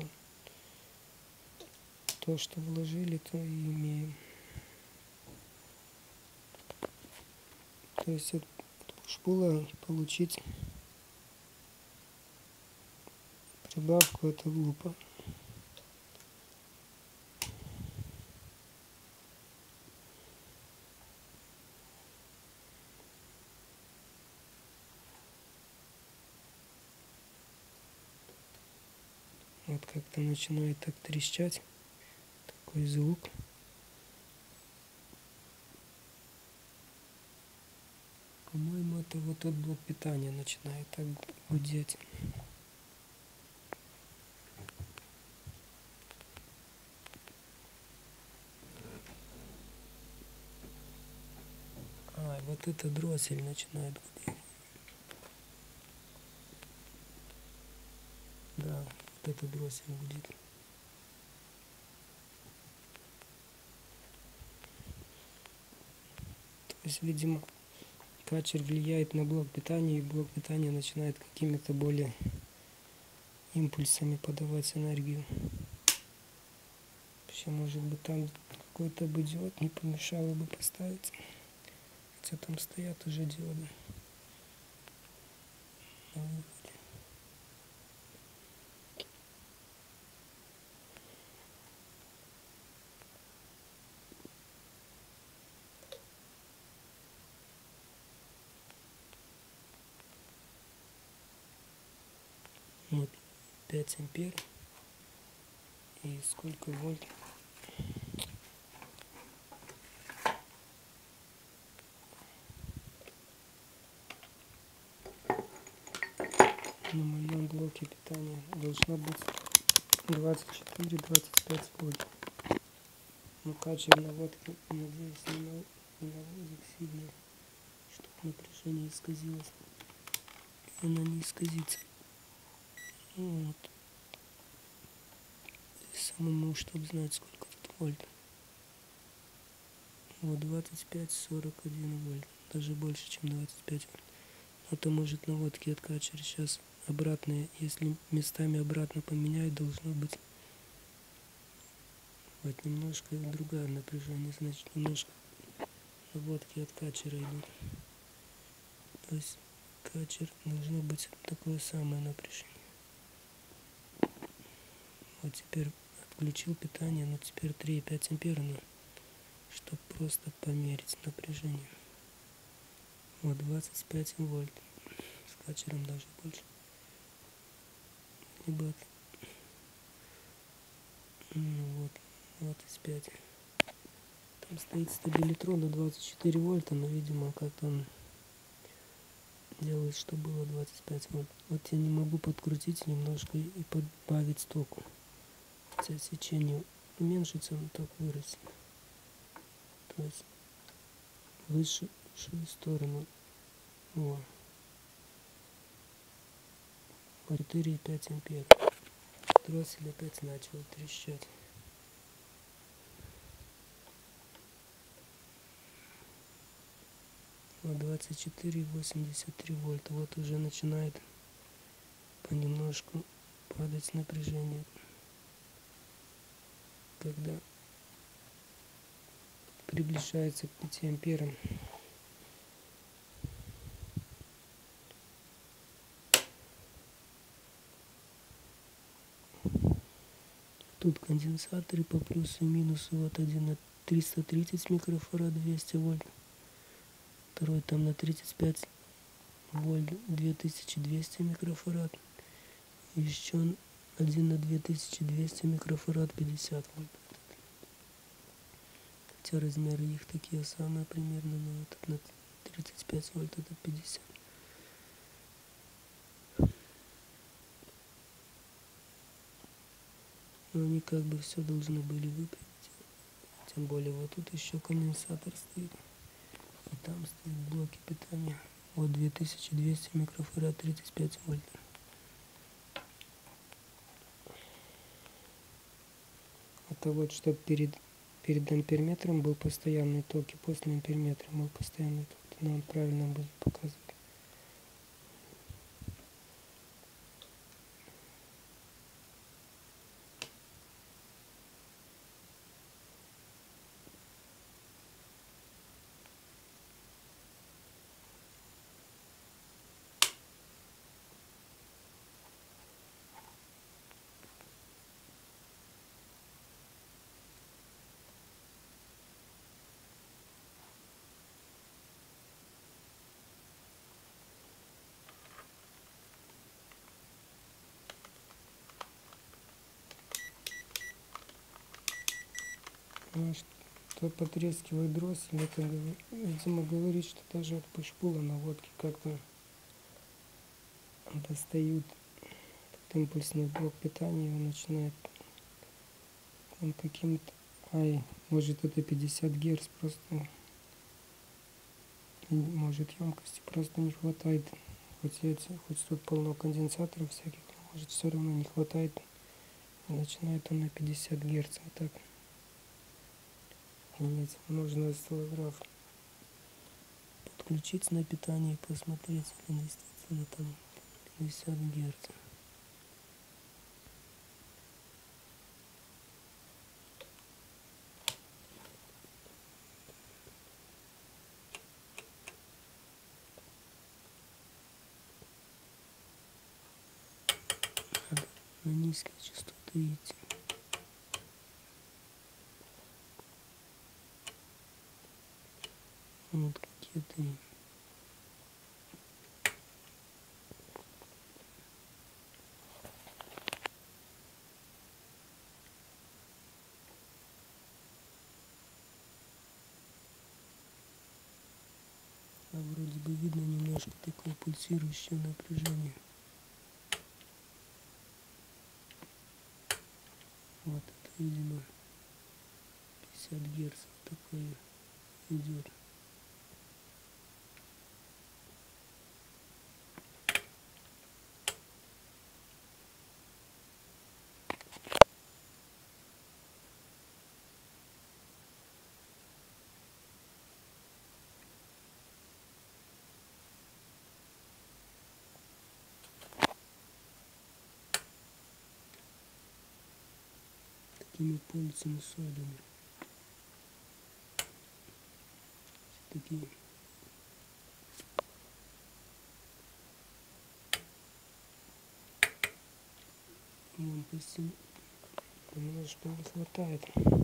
то, что вложили, то и имеем. То есть от пушпула получить прибавку — это глупо. Вот как-то начинает так трещать. Такой звук. По-моему, это вот тот блок питания начинает так гудеть. А, вот это дроссель начинает гудеть. Да, вот это дроссель гудит. То есть, видимо, качер влияет на блок питания, и блок питания начинает какими-то более импульсами подавать энергию. Вообще, может быть, там какой-то бы диод не помешало бы поставить. Хотя там стоят уже диоды на выходе. Вот пять ампер. И сколько вольт? На моем блоке питания должно быть двадцать четыре — двадцать пять вольт. Но качер наводки, надеюсь, не, на, не наводит сильно, чтобы напряжение исказилось. И оно не исказится. Вот. И самому, чтобы знать, сколько тут вольт. Вот двадцать пять — сорок один вольт. Даже больше, чем двадцать пять вольт. Это может наводки от качера. Сейчас обратные, если местами обратно поменять, должно быть вот немножко другое напряжение, значит немножко наводки от качера идут. То есть качер должно быть такое самое напряжение. Вот теперь отключил питание, но теперь три и пять ампера, чтобы просто померить напряжение. Вот двадцать пять вольт. С качером даже больше. Либо ну, вот двадцать пять. Там стоит стабилитрон до двадцать четыре вольта, но видимо как-то он делает, что было двадцать пять вольт. Вот я не могу подкрутить немножко и подбавить току. Хотя сечение уменьшится, но ток вырастет. То есть выше в сторону. О. четыре и пять ампера. Дроссель опять начал трещать. Вот двадцать четыре и восемьдесят три вольта. Вот уже начинает понемножку падать напряжение. Когда приближается к пяти амперам. Тут конденсаторы по плюсу и минусу. Вот один на триста тридцать микрофарад, двести вольт. Второй там на тридцать пять вольт, две тысячи двести микрофарад. Еще один на две тысячи двести микрофарад, пятьдесят вольт. Хотя размеры их такие самые примерно, но этот на тридцать пять вольт, это пятьдесят. Но они как бы все должны были выпрямить. Тем более вот тут еще конденсатор стоит. И там стоят блоки питания. Вот две тысячи двести микрофарад, тридцать пять вольт. Это вот, чтобы перед, перед амперметром был постоянный ток, и после амперметра был постоянный ток. Тогда он правильно будет показывать. А что потрескивает дроссель, это, видимо, говорит, что даже от пуш-пула наводки как-то достают под импульсный блок питания, его начинает там каким-то... Ай, может это пятьдесят герц, просто может емкости просто не хватает. Хоть, эти, хоть тут полно конденсаторов всяких, но может все равно не хватает. И начинает он на пятьдесят герц. Вот так. И можно осциллограф подключить на питание и посмотреть, если действительно там пятьдесят герц. Надо на низкие частоты идти. Вот какие-то. А вроде бы видно немножко такое пульсирующее напряжение. Вот это, видимо, пятьдесят герц такое идет. Такими полусинусоидами. Такие. Емкости немножко не хватает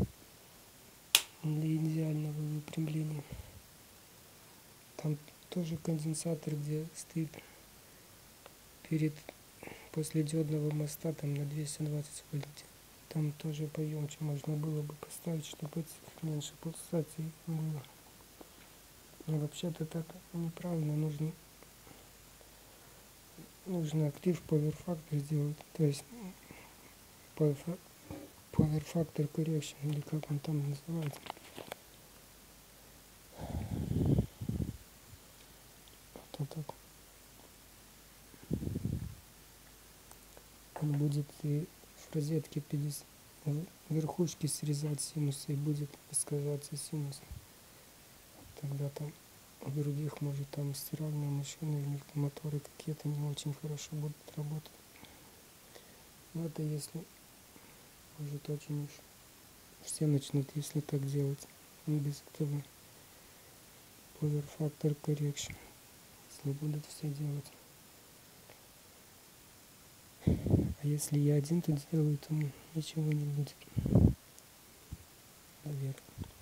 для идеального выпрямления. Там тоже конденсатор, где стоит перед после диодного моста, там на двести двадцать вольт. Там тоже поемче можно было бы поставить, чтобы меньше пульсаций было. Но вообще-то так неправильно, нужно нужно актив power factor сделать, то есть power factor correction, или как он там называется. Вот так. Он будет и в розетке пятьдесят верхушки срезать синусы, и будет искажаться синус. Тогда там у других, может, там стиральные машины, у них моторы какие-то не очень хорошо будут работать. Но это если, может, очень уж все начнут, если так делать, без этого power factor correction, если будут все делать. А если я один тут сделаю, то ничего не будет. Наверное.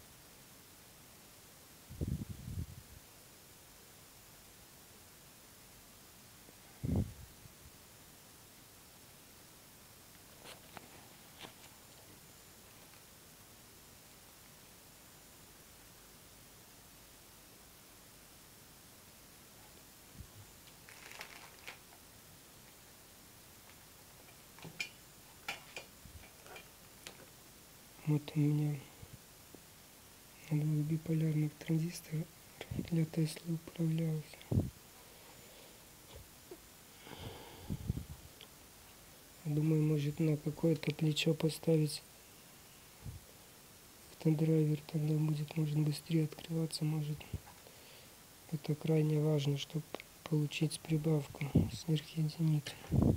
Вот у меня на двух биполярных транзисторах для Теслы управлялся. Думаю, может на какое-то плечо поставить этот драйвер, тогда будет, может, быстрее открываться, может. Это крайне важно, чтобы получить прибавку сверхединицы.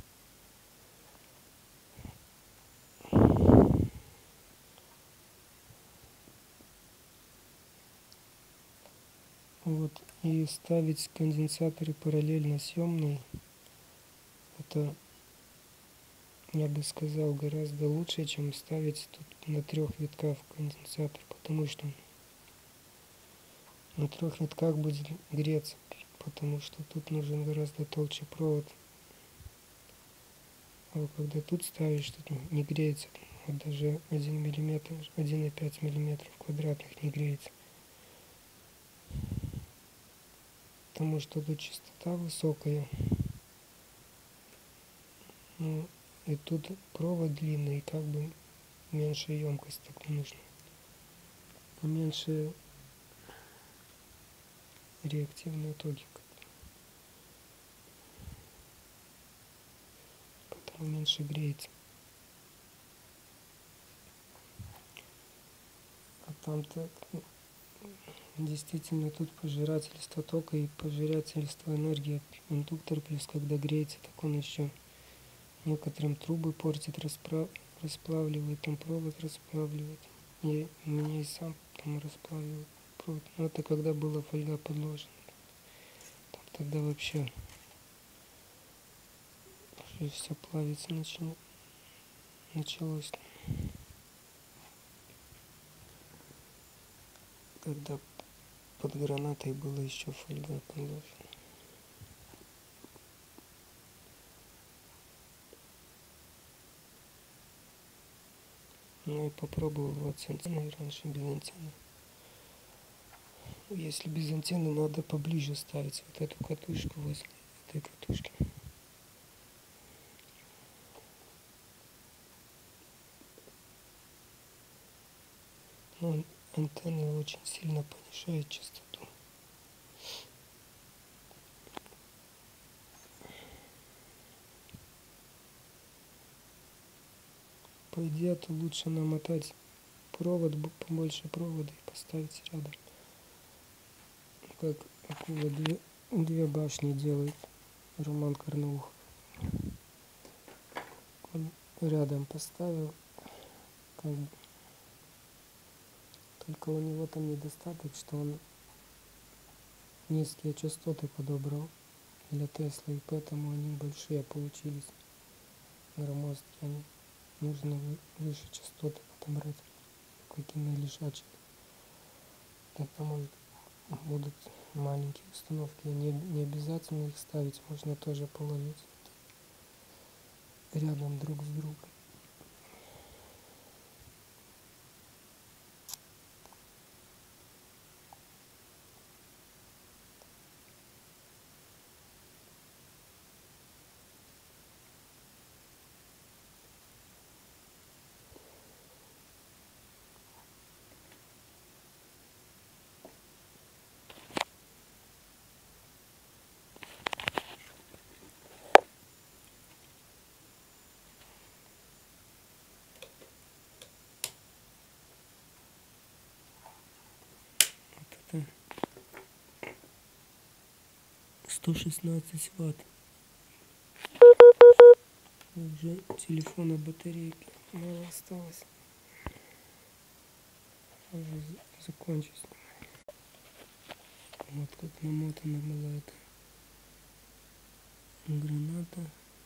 Вот, и ставить конденсаторы параллельно съемные, это, я бы сказал, гораздо лучше, чем ставить тут на трех витках конденсатор, потому что на трех витках будет греться, потому что тут нужен гораздо толще провод. А когда тут ставишь, тут не греется, Вот даже один миллиметр, один и пять миллиметров квадратных не греется. Потому что тут частота высокая. Ну, и тут провод длинный, и как бы меньшая емкость так нужна. Меньше реактивные токи. Поэтому меньше греется. А там-то действительно тут пожирательство тока и пожирательство энергии. Индуктор плюс когда греется, так он еще некоторым трубы портит, расправ... расплавливает, там провод расплавливает. И меня и сам там расплавил провод. Но это когда была фольга подложена. Там тогда вообще уже все плавиться начало. началось. Когда под гранатой была еще фольга подложена. Ну и попробовал вот с антенной раньше без антенны. Если без антенны, надо поближе ставить вот эту катушку возле этой катушки. Но антенна очень сильно понижает частоту. По идее, то лучше намотать провод, побольше провода и поставить рядом. Как акула две, две башни делает Роман Карнаухов. Он рядом поставил, как бы. Только у него там недостаток, что он низкие частоты подобрал для Тесла, и поэтому они большие получились громоздкие. Нужно выше частоты подобрать, какими лишачими. Это может будут маленькие установки, не, не обязательно их ставить, можно тоже положить рядом друг с другом. сто шестнадцать ватт. Уже телефона батарейки мало осталось. Уже закончить. Вот как намотана была эта граната.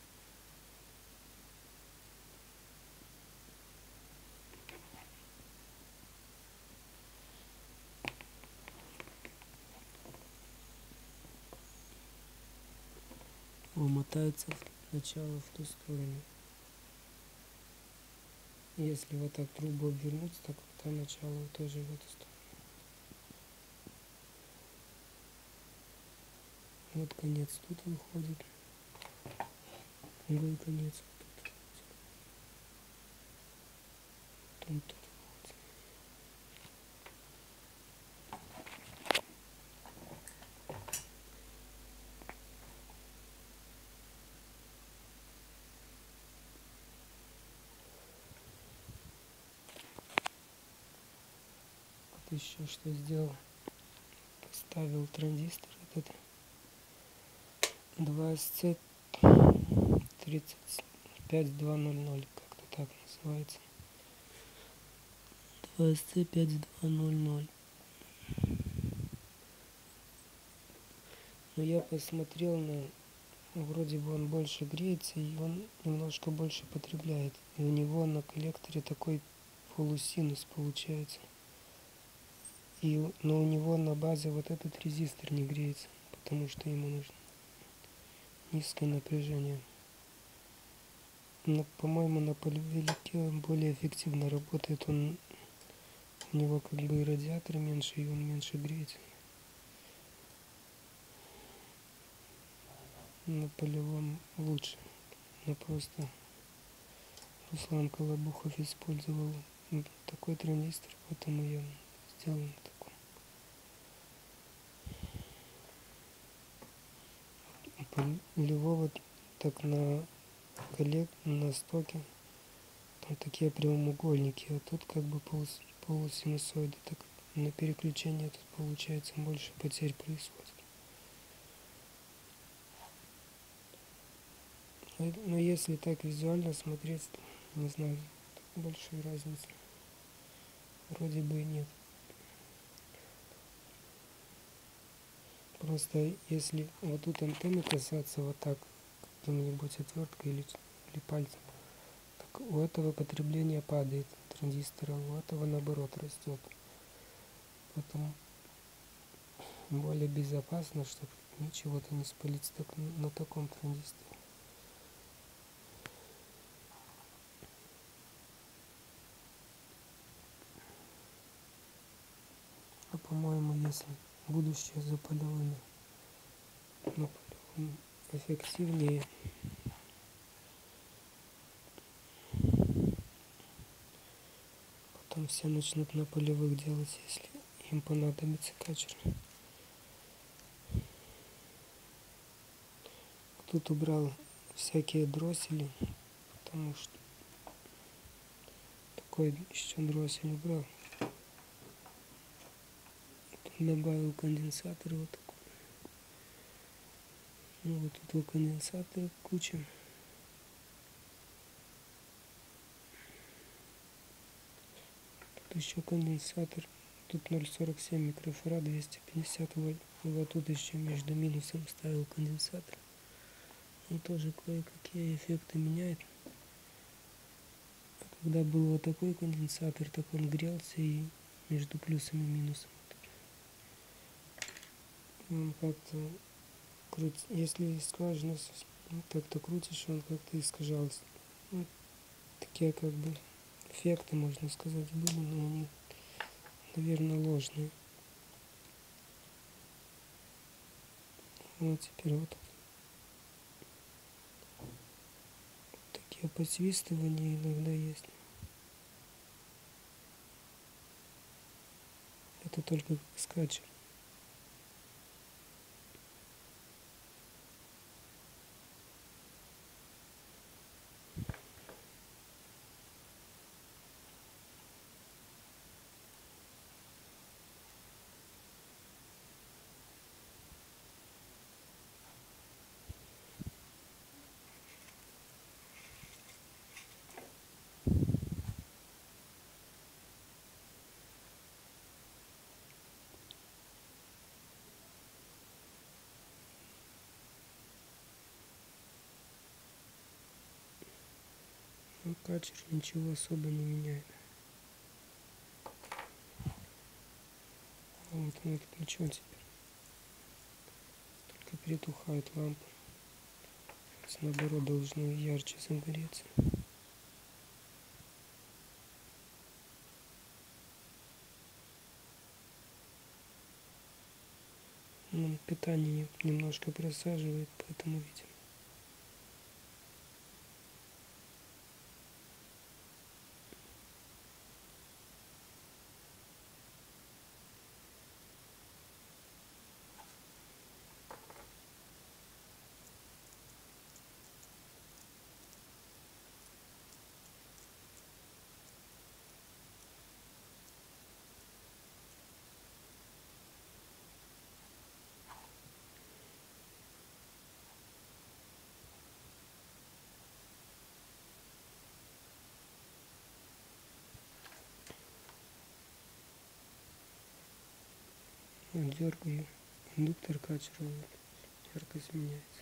Мотается сначала в ту сторону. Если вот так трубу обвернуть, так то начало тоже в эту сторону. Вот конец тут выходит. Другой конец тут. Потом тут. Еще что сделал, поставил транзистор этот два эс цэ тридцать пять два ноль ноль, как-то так называется. два эс цэ пять два ноль ноль. Но я посмотрел на, вроде бы он больше греется и он немножко больше потребляет. И у него на коллекторе такой полусинус получается. И, но у него на базе вот этот резистор не греется, потому что ему нужно низкое напряжение. на, по-моему, на полевелике он более эффективно работает. Он, у него как бы и радиатор меньше, и он меньше греется. На полевом лучше. Но просто Руслан Колобухов использовал такой транзистор, поэтому я сделал на таком. Полевого так на коллег, на стоке там такие прямоугольники, а тут как бы полус, полусинусоиды, так на переключение тут получается больше потерь происходит. Но если так визуально смотреть, не знаю, большой разницы вроде бы и нет. Просто если вот тут антенны касаться вот так каким-нибудь отверткой или, или пальцем, так у этого потребление падает транзистора, у этого наоборот растет. Поэтому более безопасно, чтобы ничего-то не спалить так, на таком транзисторе. А по-моему, если будущее за полевыми, на полевым эффективнее. Потом все начнут на полевых делать, если им понадобится качер. Тут убрал всякие дросели, потому что такой еще дроссель убрал. Тут добавил конденсатор вот такой. Ну вот тут вот конденсатор куча. Тут еще конденсатор. Тут ноль сорок семь микрофарад, двести пятьдесят вольт. Вот тут еще между минусом ставил конденсатор. Он тоже кое-какие эффекты меняет. А когда был вот такой конденсатор, так он грелся и между плюсом и минусом. Он как-то крутит. Если скважина так-то крутишь, он как-то искажался. Ну, такие как бы эффекты, можно сказать, были, но они, наверное, ложные. Вот теперь вот такие посвистывания иногда есть. Это только скачер. Но качер ничего особо не меняет. Вот он отключен теперь. Только притухает лампа. Сейчас наоборот должно ярче загореться. Но питание немножко просаживает, поэтому видим. Дергаю индуктор качера, яркость меняется.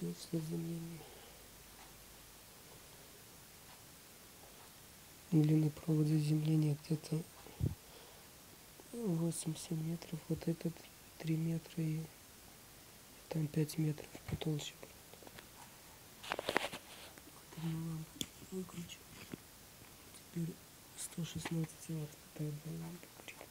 помочь с заземлением. Длина провода заземления где-то восемь-семь метров. Вот этот три метра и там пять метров потолще. Батарейную лампу выключу. Теперь сто шестнадцать ватт хватает для лампы.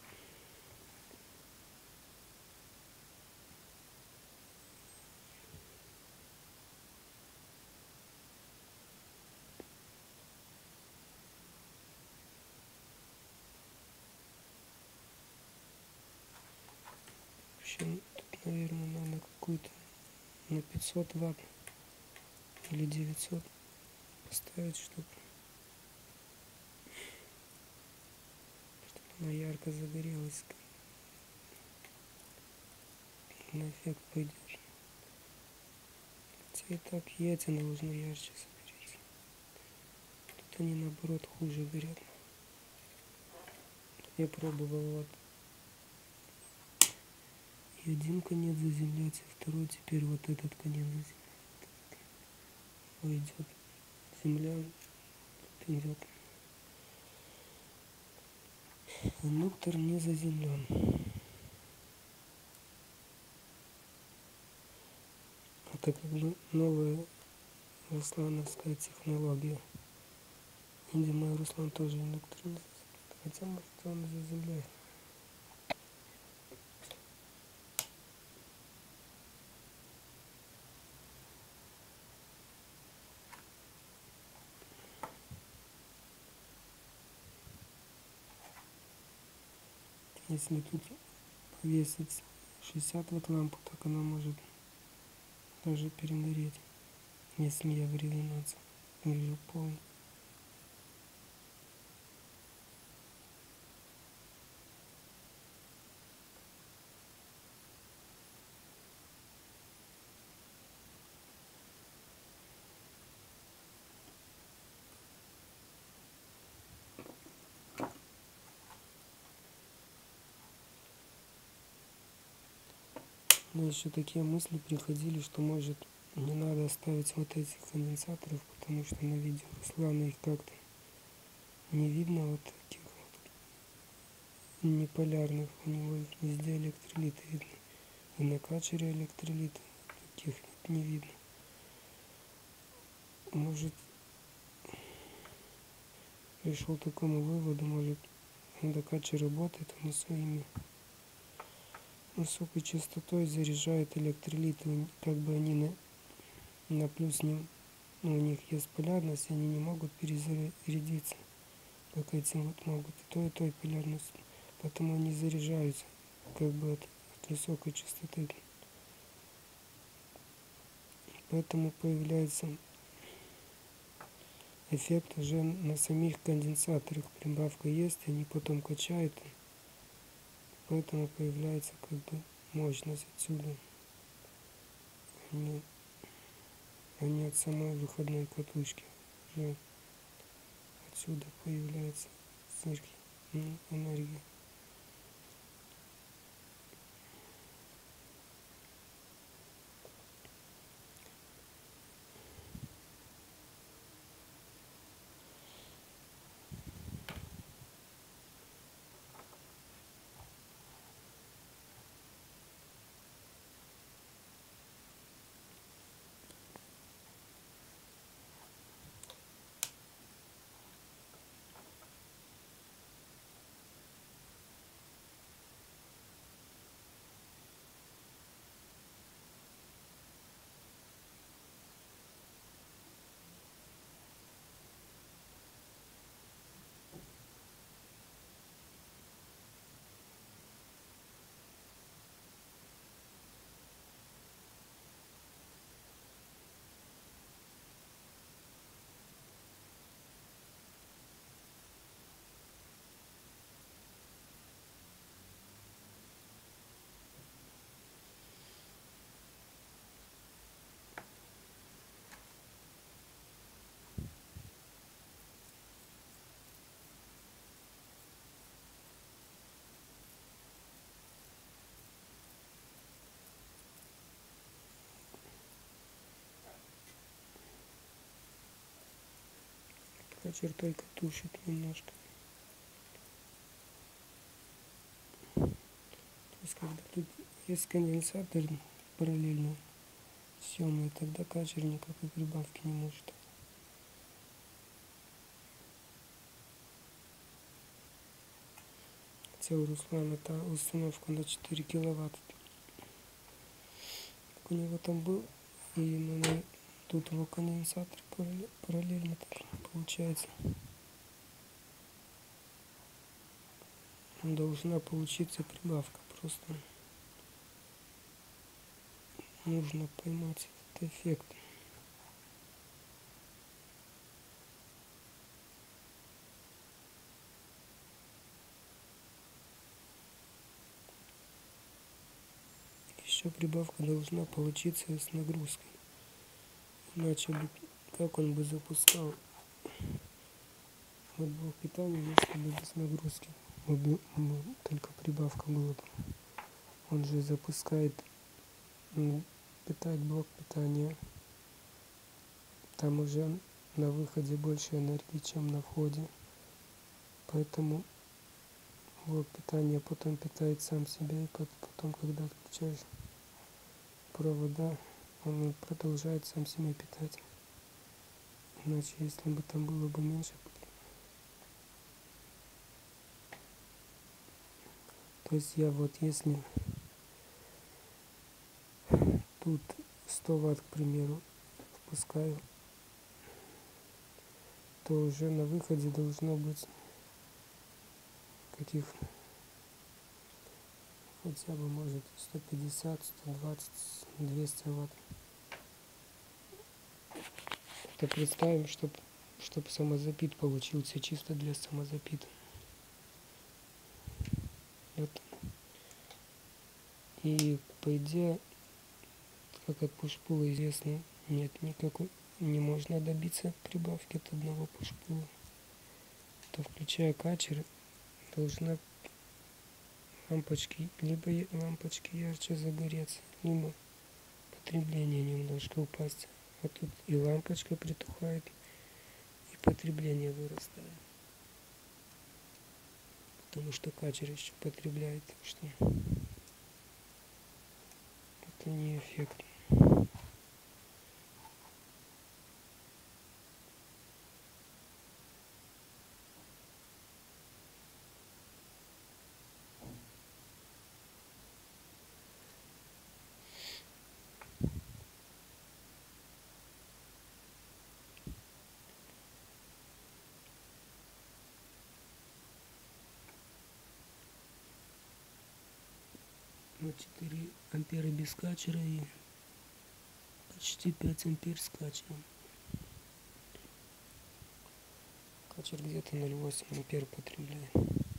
В общем, тут, наверное, надо какую-то на пятьсот ватт или девятьсот поставить, чтобы, чтобы она ярко загорелась. На эффект пойдет. Хотя и так яйца должны ярче загореться. Тут они наоборот хуже горят. Я пробовал вот и один конец заземлять, и второй теперь вот этот конец заземлять. Пойдет земля, идет. Индуктор не заземлен. Это как бы новая руслановская технология. Видимо, Руслан тоже индуктор не заземляет. Хотя, может, он заземляет. Если тут повесить шестьдесят ватт лампу, так она может даже перегореть, если я врезаться вижу полный. Мне еще такие мысли приходили, что может не надо ставить вот этих конденсаторов, потому что на видео Руслана их как-то не видно, вот таких вот неполярных, у него везде электролиты видны. И на качере электролиты таких не видно. Может, пришел к такому выводу, может, когда качер работает, он своими высокой частотой заряжает электролиты, как бы они на, на плюс не, ну, у них есть полярность, они не могут перезарядиться, как эти вот могут и той, и той полярность, поэтому они заряжаются как бы от, от высокой частоты. Поэтому появляется эффект уже на самих конденсаторах, прибавка есть, они потом качают. Поэтому появляется как бы мощность отсюда, а не, а не от самой выходной катушки. Уже отсюда появляется энергия. Качер только тушит немножко. То есть когда тут есть конденсатор параллельно съемный, тогда качер никакой прибавки не может. Хотя у Руслана это установка на четыре киловатта. У него там был, и именно тут его конденсатор параллельно так получается. Должна получиться прибавка, просто нужно поймать этот эффект. Еще прибавка должна получиться с нагрузкой, иначе бы, как он бы запускал вот блок питания, если бы без нагрузки бы, бы, только прибавка была бы. Он же запускает, питает блок питания, там уже на выходе больше энергии, чем на входе, поэтому блок питания потом питает сам себя, и потом, когда отключаешь провода, он продолжает сам себя питать. Иначе, если бы там было бы меньше, то есть я вот если тут сто ватт, к примеру, впускаю, то уже на выходе должно быть каких хотя бы, может, сто пятьдесят, сто двадцать, двести ватт. Это представим, чтобы чтобы самозапит получился чисто для самозапита. Вот. И по идее, как от пуш-пула известно, нет никакой, не можно добиться прибавки от одного пуш-пула. То включая качер, должна лампочки, либо лампочки ярче загореться, либо потребление немножко упасть. А тут и лампочка притухает, и потребление вырастает. Потому что качер еще потребляет, так что это не эффект. На четыре ампера без качера и почти пять ампер с качером. Качер где-то ноль целых восемь десятых ампер потребляет.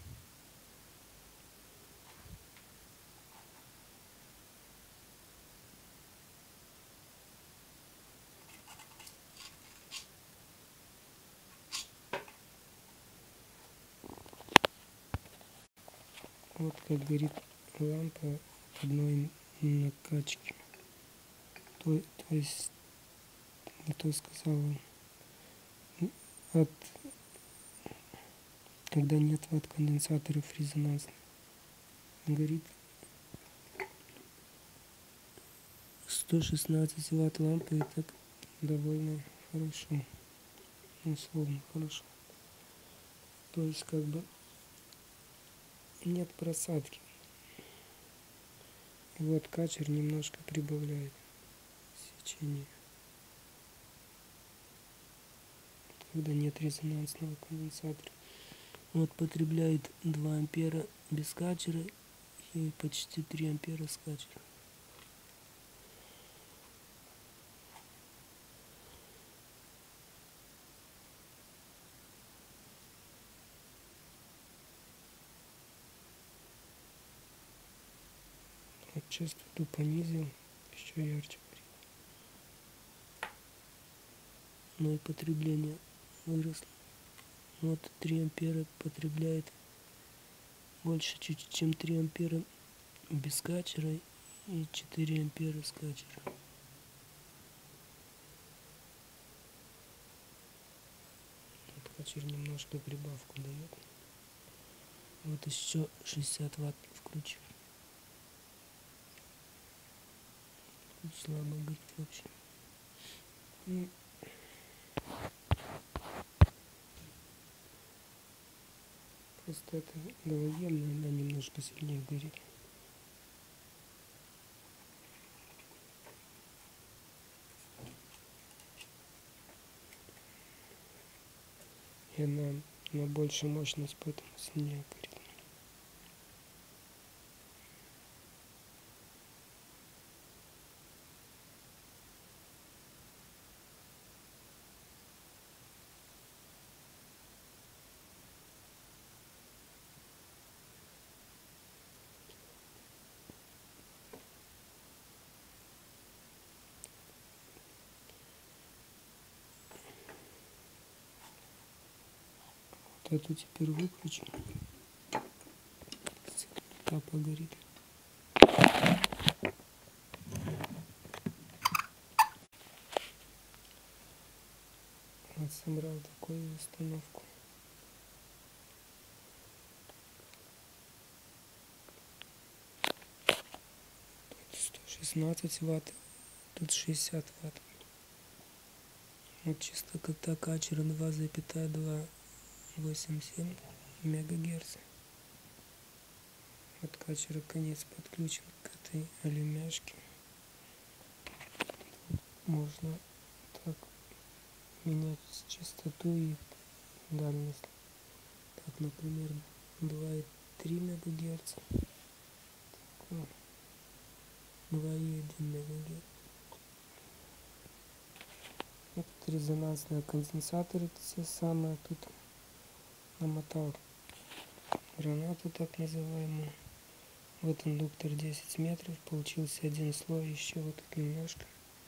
Вот как горит лампа одной накачки. То, то есть, не то сказал, от, когда нет от конденсаторов резонансных, горит сто шестнадцать ватт лампы, и так довольно хорошо, условно хорошо. То есть как бы нет просадки. И вот качер немножко прибавляет сечение, когда нет резонансного конденсатора. Вот потребляет два ампера без качера и почти три ампера с качером. Вот частоту понизил, еще ярче горит. Но и потребление выросло. Вот три ампера потребляет больше чуть, чем три ампера без качера и четыре ампера с качером. Вот Скачер немножко прибавку дает. Вот еще шестьдесят ватт вкручиваю. Тут слабо горит вообще. Ну, просто это галогенная, она немножко сильнее горит. И она на большую мощность, поэтому сильнее горит. Вот эту теперь выключу. Та погорит. Вот собрал такую установку. Тут сто шестнадцать ватт, тут шестьдесят ватт. Вот чисто как скачер два целых двести восемьдесят семь мегагерц. Вот качера конец подключен к этой алюмяшке. Можно так менять частоту и дальность. Так, например, два и три мегагерца. два и один мегагерц. Вот резонансные конденсаторы те самые. Тут намотал гранату так называемую. Вот индуктор десять метров. Получился один слой. Еще вот тут немножко.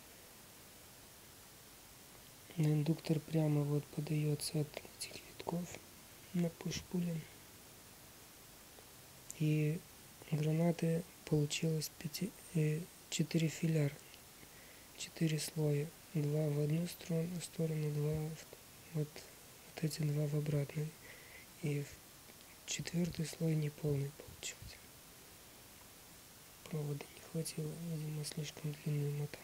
На индуктор прямо вот подается от этих витков на пуш-пуле. И гранаты получилось четыре филяра, четыре слоя. Два в одну сторону, сторону два в, вот, вот эти два в обратную. И четвертый слой неполный получился. Провода не хватило, видимо, слишком длинный мотал.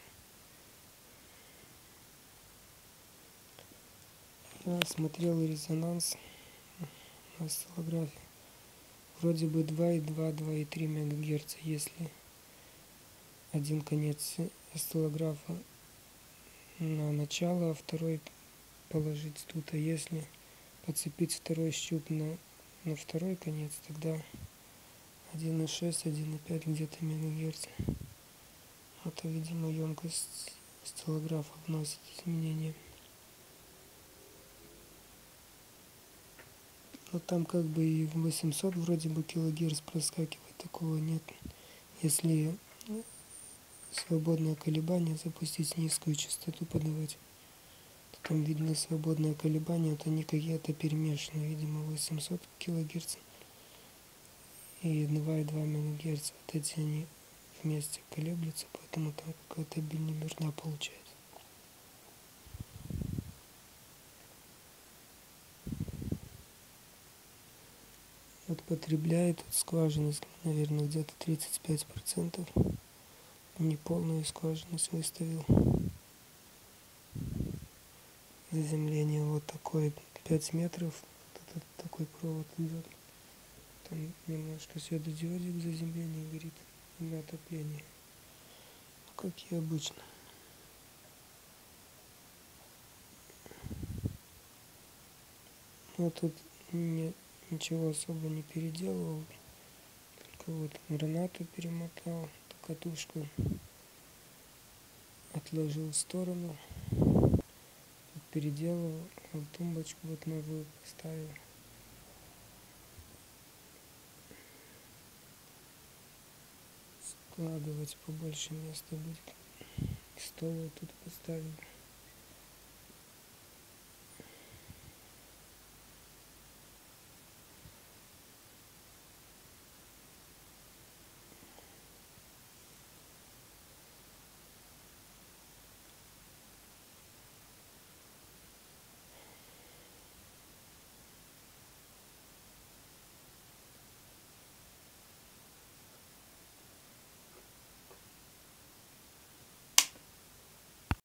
Я смотрел резонанс на осциллографе. Вроде бы два и два, два и три мегагерца, если один конец осциллографа на начало, а второй положить тут. А если подцепить второй щуп на, на второй конец, тогда один и шесть, один и пять где-то мегагерц. Это, видимо, емкость осциллографа вносит изменения. Но там как бы и в восемьсот вроде бы килогерц проскакивает, такого нет. Если свободное колебание запустить, низкую частоту подавать, то там видно свободное колебание, это не какие-то перемешанные, видимо, восемьсот килогерц и два и два мегагерца. Вот эти они вместе колеблются, поэтому там какая-то билиберда получается. Вот потребляет от скважины, наверное, где-то тридцать пять процентов. Неполную скважинность выставил. Заземление вот такое, пять метров. Вот этот такой провод идет. Там немножко светодиодик в заземлении горит на отопление. Как и обычно. Вот тут не, ничего особо не переделывал. Только вот гранату перемотал, катушку отложил в сторону. Тут переделал, вот тумбочку вот новую поставил. Складывать побольше места будет. И стол вот тут поставил.